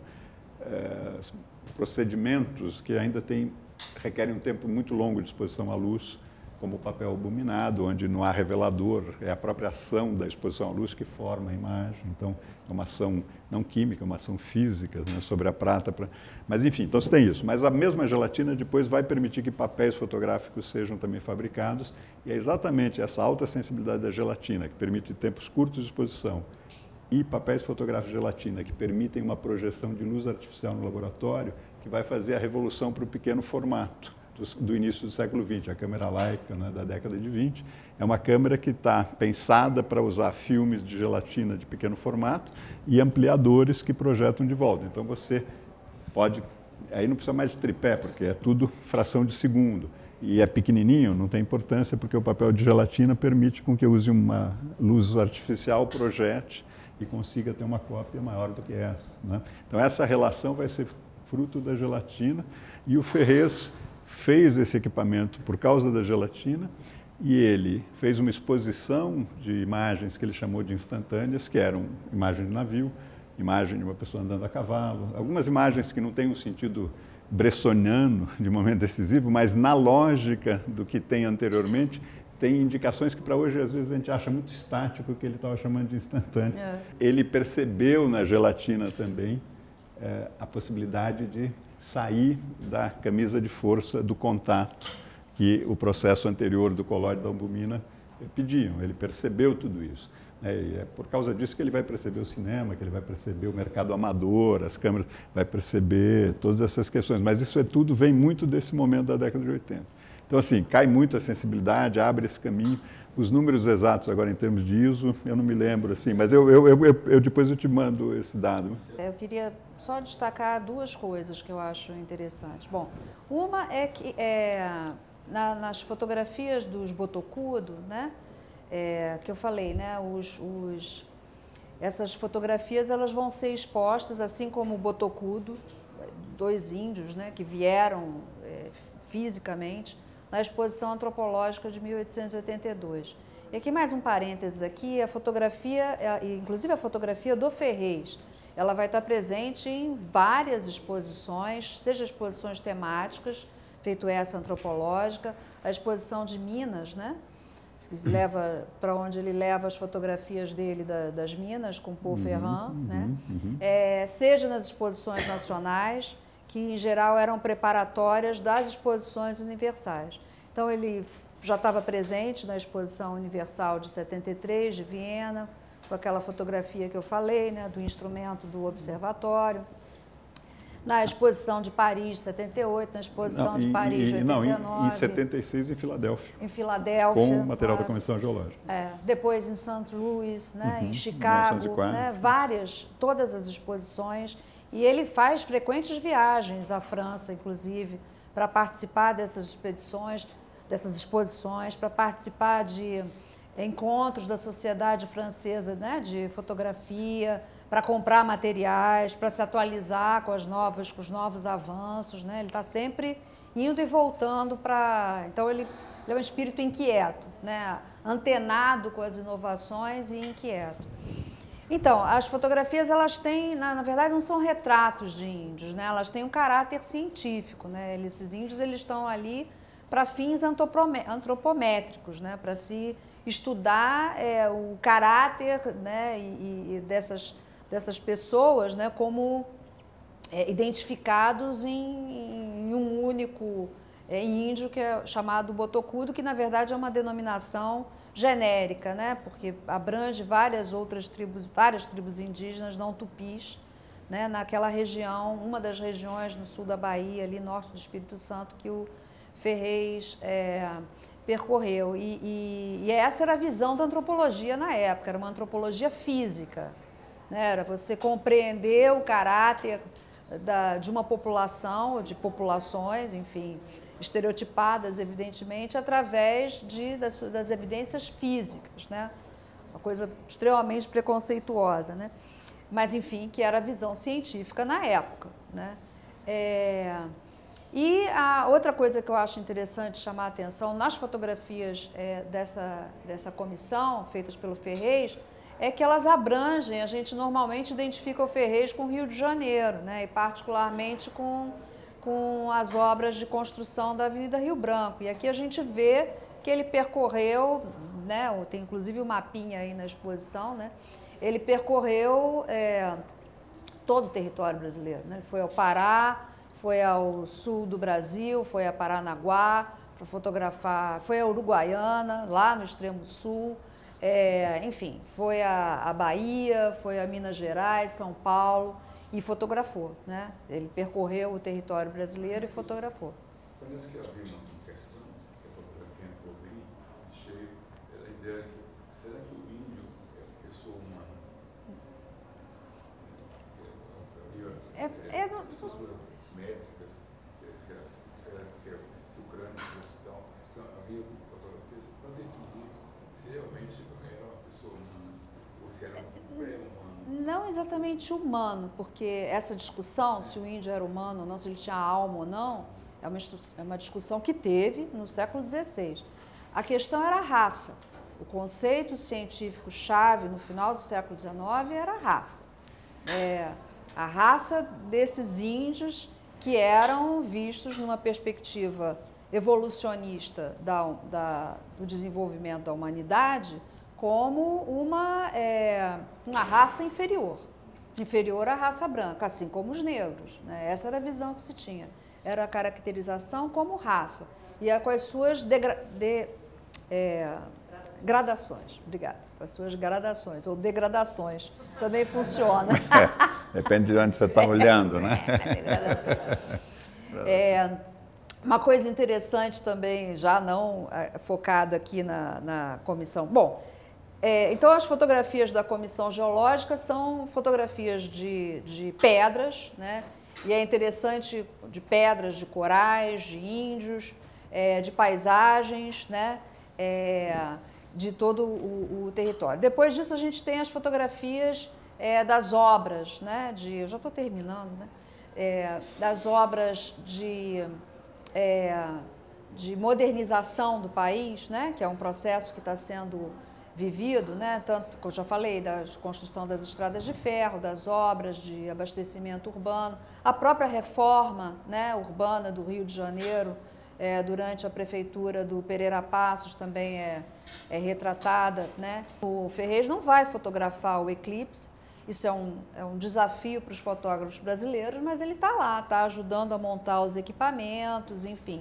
é, procedimentos que ainda tem, requerem um tempo muito longo de exposição à luz, como o papel albuminado, onde não há revelador, é a própria ação da exposição à luz que forma a imagem. Então, é uma ação não química, é uma ação física, né, sobre a prata. Pra... Mas, enfim, então você tem isso. Mas a mesma gelatina depois vai permitir que papéis fotográficos sejam também fabricados, e é exatamente essa alta sensibilidade da gelatina, que permite tempos curtos de exposição, e papéis fotográficos de gelatina, que permitem uma projeção de luz artificial no laboratório, que vai fazer a revolução para o pequeno formato. Do, do início do século vinte, a câmera Leica, né, da década de vinte, é uma câmera que está pensada para usar filmes de gelatina de pequeno formato e ampliadores que projetam de volta. Então você pode, aí não precisa mais de tripé, porque é tudo fração de segundo, e é pequenininho, não tem importância, porque o papel de gelatina permite com que eu use uma luz artificial, projete, e consiga ter uma cópia maior do que essa, né? Então essa relação vai ser fruto da gelatina, e o Ferrez fez esse equipamento por causa da gelatina, e ele fez uma exposição de imagens que ele chamou de instantâneas, que eram imagem de navio, imagem de uma pessoa andando a cavalo, algumas imagens que não têm um sentido bressoniano de momento decisivo, mas na lógica do que tem anteriormente, tem indicações que para hoje às vezes a gente acha muito estático, o que ele estava chamando de instantâneo. É. Ele percebeu na gelatina também é, a possibilidade de sair da camisa de força do contato que o processo anterior do colóide da albumina pediam. Ele percebeu tudo isso. É, e é por causa disso que ele vai perceber o cinema, que ele vai perceber o mercado amador, as câmeras, vai perceber todas essas questões. Mas isso é tudo, vem muito desse momento da década de oitenta. Então, assim, cai muito a sensibilidade, abre esse caminho. Os números exatos agora em termos de I S O, eu não me lembro, assim, mas eu, eu, eu, eu depois eu te mando esse dado. Eu queria só destacar duas coisas que eu acho interessantes. Bom, uma é que é, na, nas fotografias dos Botocudo, né, é, que eu falei, né, os, os, essas fotografias elas vão ser expostas, assim como o Botocudo, dois índios, né, que vieram é, fisicamente, na exposição antropológica de mil oitocentos e oitenta e dois. E aqui mais um parênteses aqui, a fotografia, inclusive a fotografia do Ferrez, ela vai estar presente em várias exposições, seja exposições temáticas, feito essa antropológica, a exposição de Minas, né? Que leva para onde ele leva as fotografias dele da, das Minas com Paul uhum, Ferrand, uhum, né? Uhum. É, seja nas exposições nacionais, que em geral eram preparatórias das exposições universais. Então ele já estava presente na exposição universal de setenta e três de Viena, com aquela fotografia que eu falei, né, do instrumento do observatório. Na exposição de Paris, setenta e oito, na exposição não, de Paris, de oitenta e nove. Não, em, em setenta e seis, em Filadélfia. Em Filadélfia. Com o material claro. da Comissão Geológica. É, depois em Saint Louis, né, uhum, em Chicago, né, várias, todas as exposições. E ele faz frequentes viagens à França, inclusive, para participar dessas expedições, dessas exposições, para participar de encontros da Sociedade Francesa, né, de Fotografia, para comprar materiais, para se atualizar com as novas, com os novos avanços, né? Ele está sempre indo e voltando para... Então, ele, ele é um espírito inquieto, né? Antenado com as inovações e inquieto. Então, as fotografias, elas têm, na, na verdade, não são retratos de índios, né? Elas têm um caráter científico, né? Esses índios, eles estão ali para fins antropométricos, né? Para se estudar é, o caráter, né? e, e dessas, dessas pessoas, né? Como é, identificados em, em um único é, índio, que é chamado Botocudo, que, na verdade, é uma denominação genérica, né? Porque abrange várias outras tribos, várias tribos indígenas não tupis, né? Naquela região, uma das regiões no sul da Bahia, ali norte do Espírito Santo, que o Ferrez é, percorreu. E, e, e essa era a visão da antropologia na época, era uma antropologia física, né? Era você compreender o caráter da, de uma população, de populações, enfim, estereotipadas, evidentemente, através de, das, das evidências físicas, né? uma coisa extremamente preconceituosa, né? Mas, enfim, que era a visão científica na época, né? É... E a outra coisa que eu acho interessante chamar a atenção nas fotografias é, dessa, dessa comissão, feitas pelo Ferrez, é que elas abrangem, a gente normalmente identifica o Ferrez com o Rio de Janeiro, né? E particularmente com, com as obras de construção da Avenida Rio Branco. E aqui a gente vê que ele percorreu, né? Tem inclusive um mapinha aí na exposição, né? Ele percorreu é, todo o território brasileiro, né? Ele foi ao Pará, foi ao sul do Brasil, foi a Paranaguá para fotografar, foi a Uruguaiana, lá no extremo sul, é, enfim, foi a, a Bahia, foi a Minas Gerais, São Paulo e fotografou, né? Ele percorreu o território brasileiro e fotografou. Parece que havia uma questão que a fotografia entrou bem cheio, era a ideia que, será que o índio é pessoa humana? É, é, não, métricas, se, se, se, se o crânio fosse tal, então havia fotografias para definir se realmente era uma pessoa humana ou se era um pré-humano. Não exatamente humano, porque essa discussão, se o índio era humano ou não, se ele tinha alma ou não, é uma, é uma discussão que teve no século dezesseis. A questão era a raça. O conceito científico-chave no final do século dezenove era a raça. É, a raça desses índios que eram vistos numa perspectiva evolucionista da, da, do desenvolvimento da humanidade como uma, é, uma raça inferior, inferior à raça branca, assim como os negros, né? Essa era a visão que se tinha, era a caracterização como raça, e é com as suas degra, de, é, gradações, obrigada, com as suas gradações, ou degradações, também funciona. É, depende de onde você está olhando, né? É, uma coisa interessante também, já não é, focada aqui na, na comissão. Bom, é, então as fotografias da comissão geológica são fotografias de, de pedras, né? E é interessante, de pedras, de corais, de índios, é, de paisagens, né? É, de todo o, o território. Depois disso a gente tem as fotografias é, das obras, né? De, eu já estou terminando, né? É, das obras de, é, de modernização do país, né, que é um processo que está sendo vivido, né, tanto como eu já falei, da construção das estradas de ferro, das obras de abastecimento urbano, a própria reforma, né, urbana do Rio de Janeiro, é, durante a prefeitura do Pereira Passos também é, é retratada, né. O Ferrez não vai fotografar o eclipse. Isso é um, é um desafio para os fotógrafos brasileiros, mas ele está lá, está ajudando a montar os equipamentos, enfim.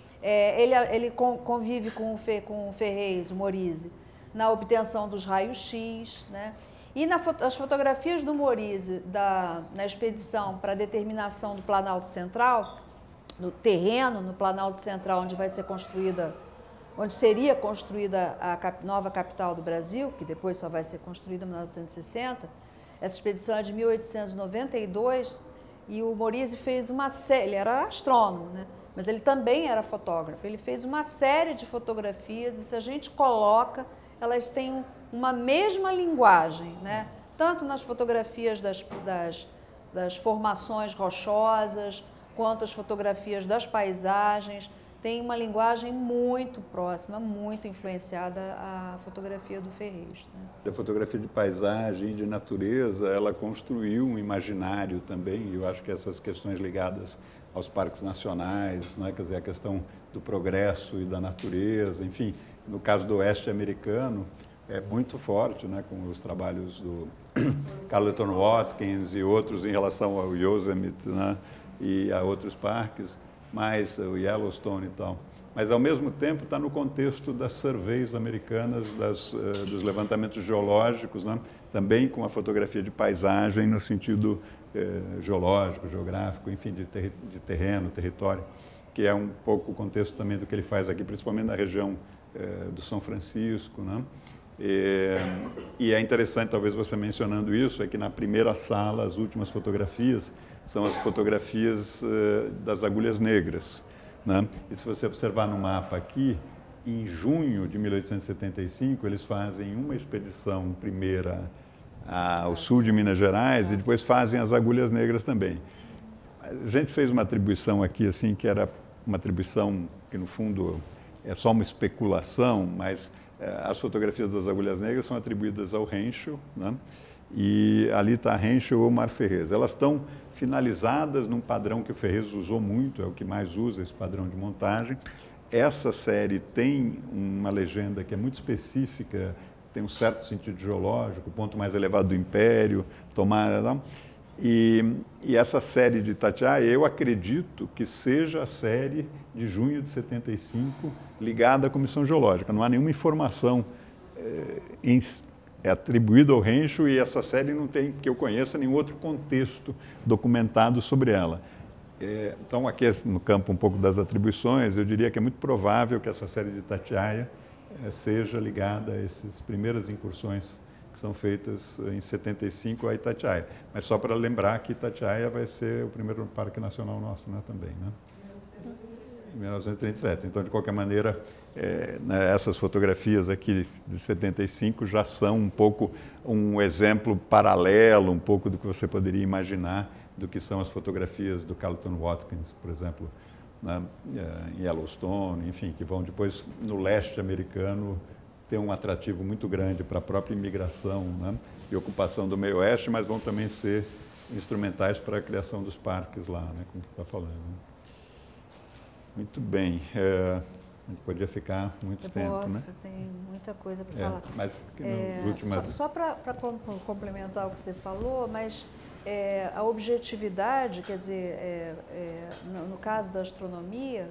É, ele ele convive com o, Fe, com o Ferrez, o Morizzi, na obtenção dos raios-x, né? E na, as fotografias do Morizzi da, na expedição para a determinação do Planalto Central, no terreno no Planalto Central, onde vai ser construída, onde seria construída a cap, nova capital do Brasil, que depois só vai ser construída em mil novecentos e sessenta, essa expedição é de mil oitocentos e noventa e dois e o Morizzi fez uma série, ele era astrônomo, né? Mas ele também era fotógrafo, ele fez uma série de fotografias e se a gente coloca, elas têm uma mesma linguagem, né? Tanto nas fotografias das, das, das formações rochosas, quanto as fotografias das paisagens, tem uma linguagem muito próxima, muito influenciada à fotografia do Ferrez, né? A fotografia de paisagem e de natureza, ela construiu um imaginário também, e eu acho que essas questões ligadas aos parques nacionais, né, quer dizer, a questão do progresso e da natureza, enfim, no caso do oeste americano, é muito forte, né, com os trabalhos do Carleton Watkins e outros em relação ao Yosemite, né, e a outros parques, mais o Yellowstone e tal. Mas, ao mesmo tempo, está no contexto das surveys americanas, das, uh, dos levantamentos geológicos, né? Também com a fotografia de paisagem no sentido uh, geológico, geográfico, enfim, de, ter, de terreno, território, que é um pouco o contexto também do que ele faz aqui, principalmente na região uh, do São Francisco, né? E, e é interessante, talvez você mencionando isso, é que na primeira sala, as últimas fotografias, são as fotografias uh, das agulhas negras, né? E se você observar no mapa aqui, em junho de mil oitocentos e setenta e cinco, eles fazem uma expedição primeira ao sul de Minas Gerais e depois fazem as Agulhas Negras também. A gente fez uma atribuição aqui, assim, que era uma atribuição que, no fundo, é só uma especulação, mas eh, as fotografias das Agulhas Negras são atribuídas ao Henschel, né? E ali está Henschel ou Mar Ferrez. Elas estão finalizadas num padrão que o Ferrez usou muito, é o que mais usa, esse padrão de montagem. Essa série tem uma legenda que é muito específica, tem um certo sentido geológico, o ponto mais elevado do Império, Tomara, não? E, e essa série de Itatiaia, eu acredito que seja a série de junho de setenta e cinco ligada à Comissão Geológica. Não há nenhuma informação é, em, é atribuída ao Henschel e essa série não tem, que eu conheça, nenhum outro contexto documentado sobre ela. É, então, aqui no campo um pouco das atribuições, eu diria que é muito provável que essa série de Itatiaia é, seja ligada a essas primeiras incursões que são feitas em setenta e cinco a Itatiaia. Mas só para lembrar que Itatiaia vai ser o primeiro parque nacional nosso, né, também, né? Em mil novecentos e trinta e sete. Então, de qualquer maneira, é, né, essas fotografias aqui de setenta e cinco já são um pouco um exemplo paralelo, um pouco do que você poderia imaginar do que são as fotografias do Carleton Watkins, por exemplo, né, em Yellowstone, enfim, que vão depois no leste americano ter um atrativo muito grande para a própria imigração, né, e ocupação do meio oeste, mas vão também ser instrumentais para a criação dos parques lá, né, como você está falando. Muito bem. É, a gente podia ficar muito eu tempo, posso, né? Tem muita coisa para é, falar. Mas é, últimas... Só, só para complementar o que você falou, mas é, a objetividade, quer dizer, é, é, no, no caso da astronomia,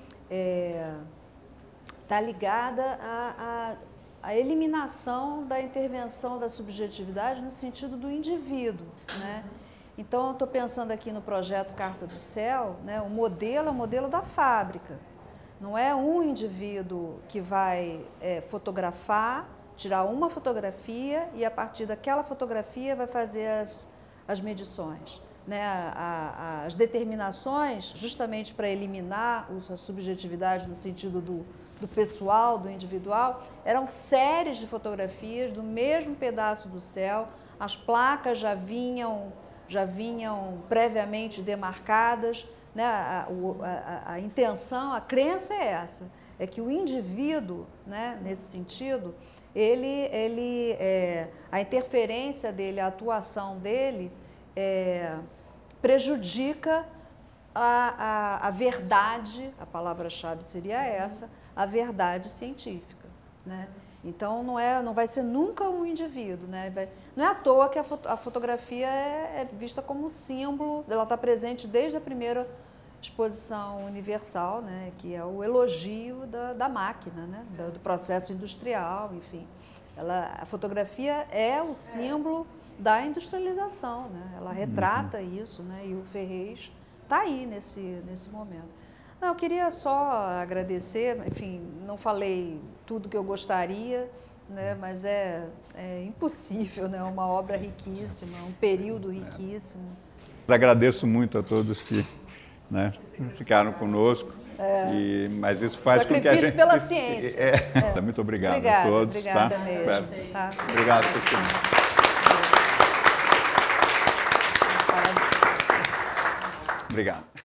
está é, ligada à, à, à eliminação da intervenção da subjetividade no sentido do indivíduo, né? Então, eu estou pensando aqui no projeto Carta do Céu, né? O modelo é o modelo da fábrica. Não é um indivíduo que vai é, fotografar, tirar uma fotografia e, a partir daquela fotografia, vai fazer as, as medições, né? a, a, as determinações, justamente para eliminar a subjetividade no sentido do, do pessoal, do individual, eram séries de fotografias do mesmo pedaço do céu, as placas já vinham... já vinham previamente demarcadas, né? a, a, a intenção, a crença é essa, é que o indivíduo, né, nesse sentido, ele, ele, é, a interferência dele, a atuação dele é, prejudica a, a, a verdade, a palavra-chave seria essa, a verdade científica, né? Então, não, é, não vai ser nunca um indivíduo, né? Vai, não é à toa que a, foto, a fotografia é, é vista como um símbolo, ela está presente desde a primeira exposição universal, né? Que é o elogio da, da máquina, né? do, do processo industrial, enfim. Ela, a fotografia é o símbolo da industrialização, né? Ela retrata uhum. isso, né? E o Ferrez está aí nesse, nesse momento. Não, eu queria só agradecer, enfim, não falei tudo que eu gostaria, né, mas é, é impossível, né, uma obra riquíssima, um período riquíssimo. Agradeço muito a todos que, né, ficaram conosco, é. e, mas isso faz com que a gente... pela ciência. É, é. Muito obrigado obrigada, a todos. Obrigada tá? mesmo. Tá? Obrigado, pessoal. Obrigado.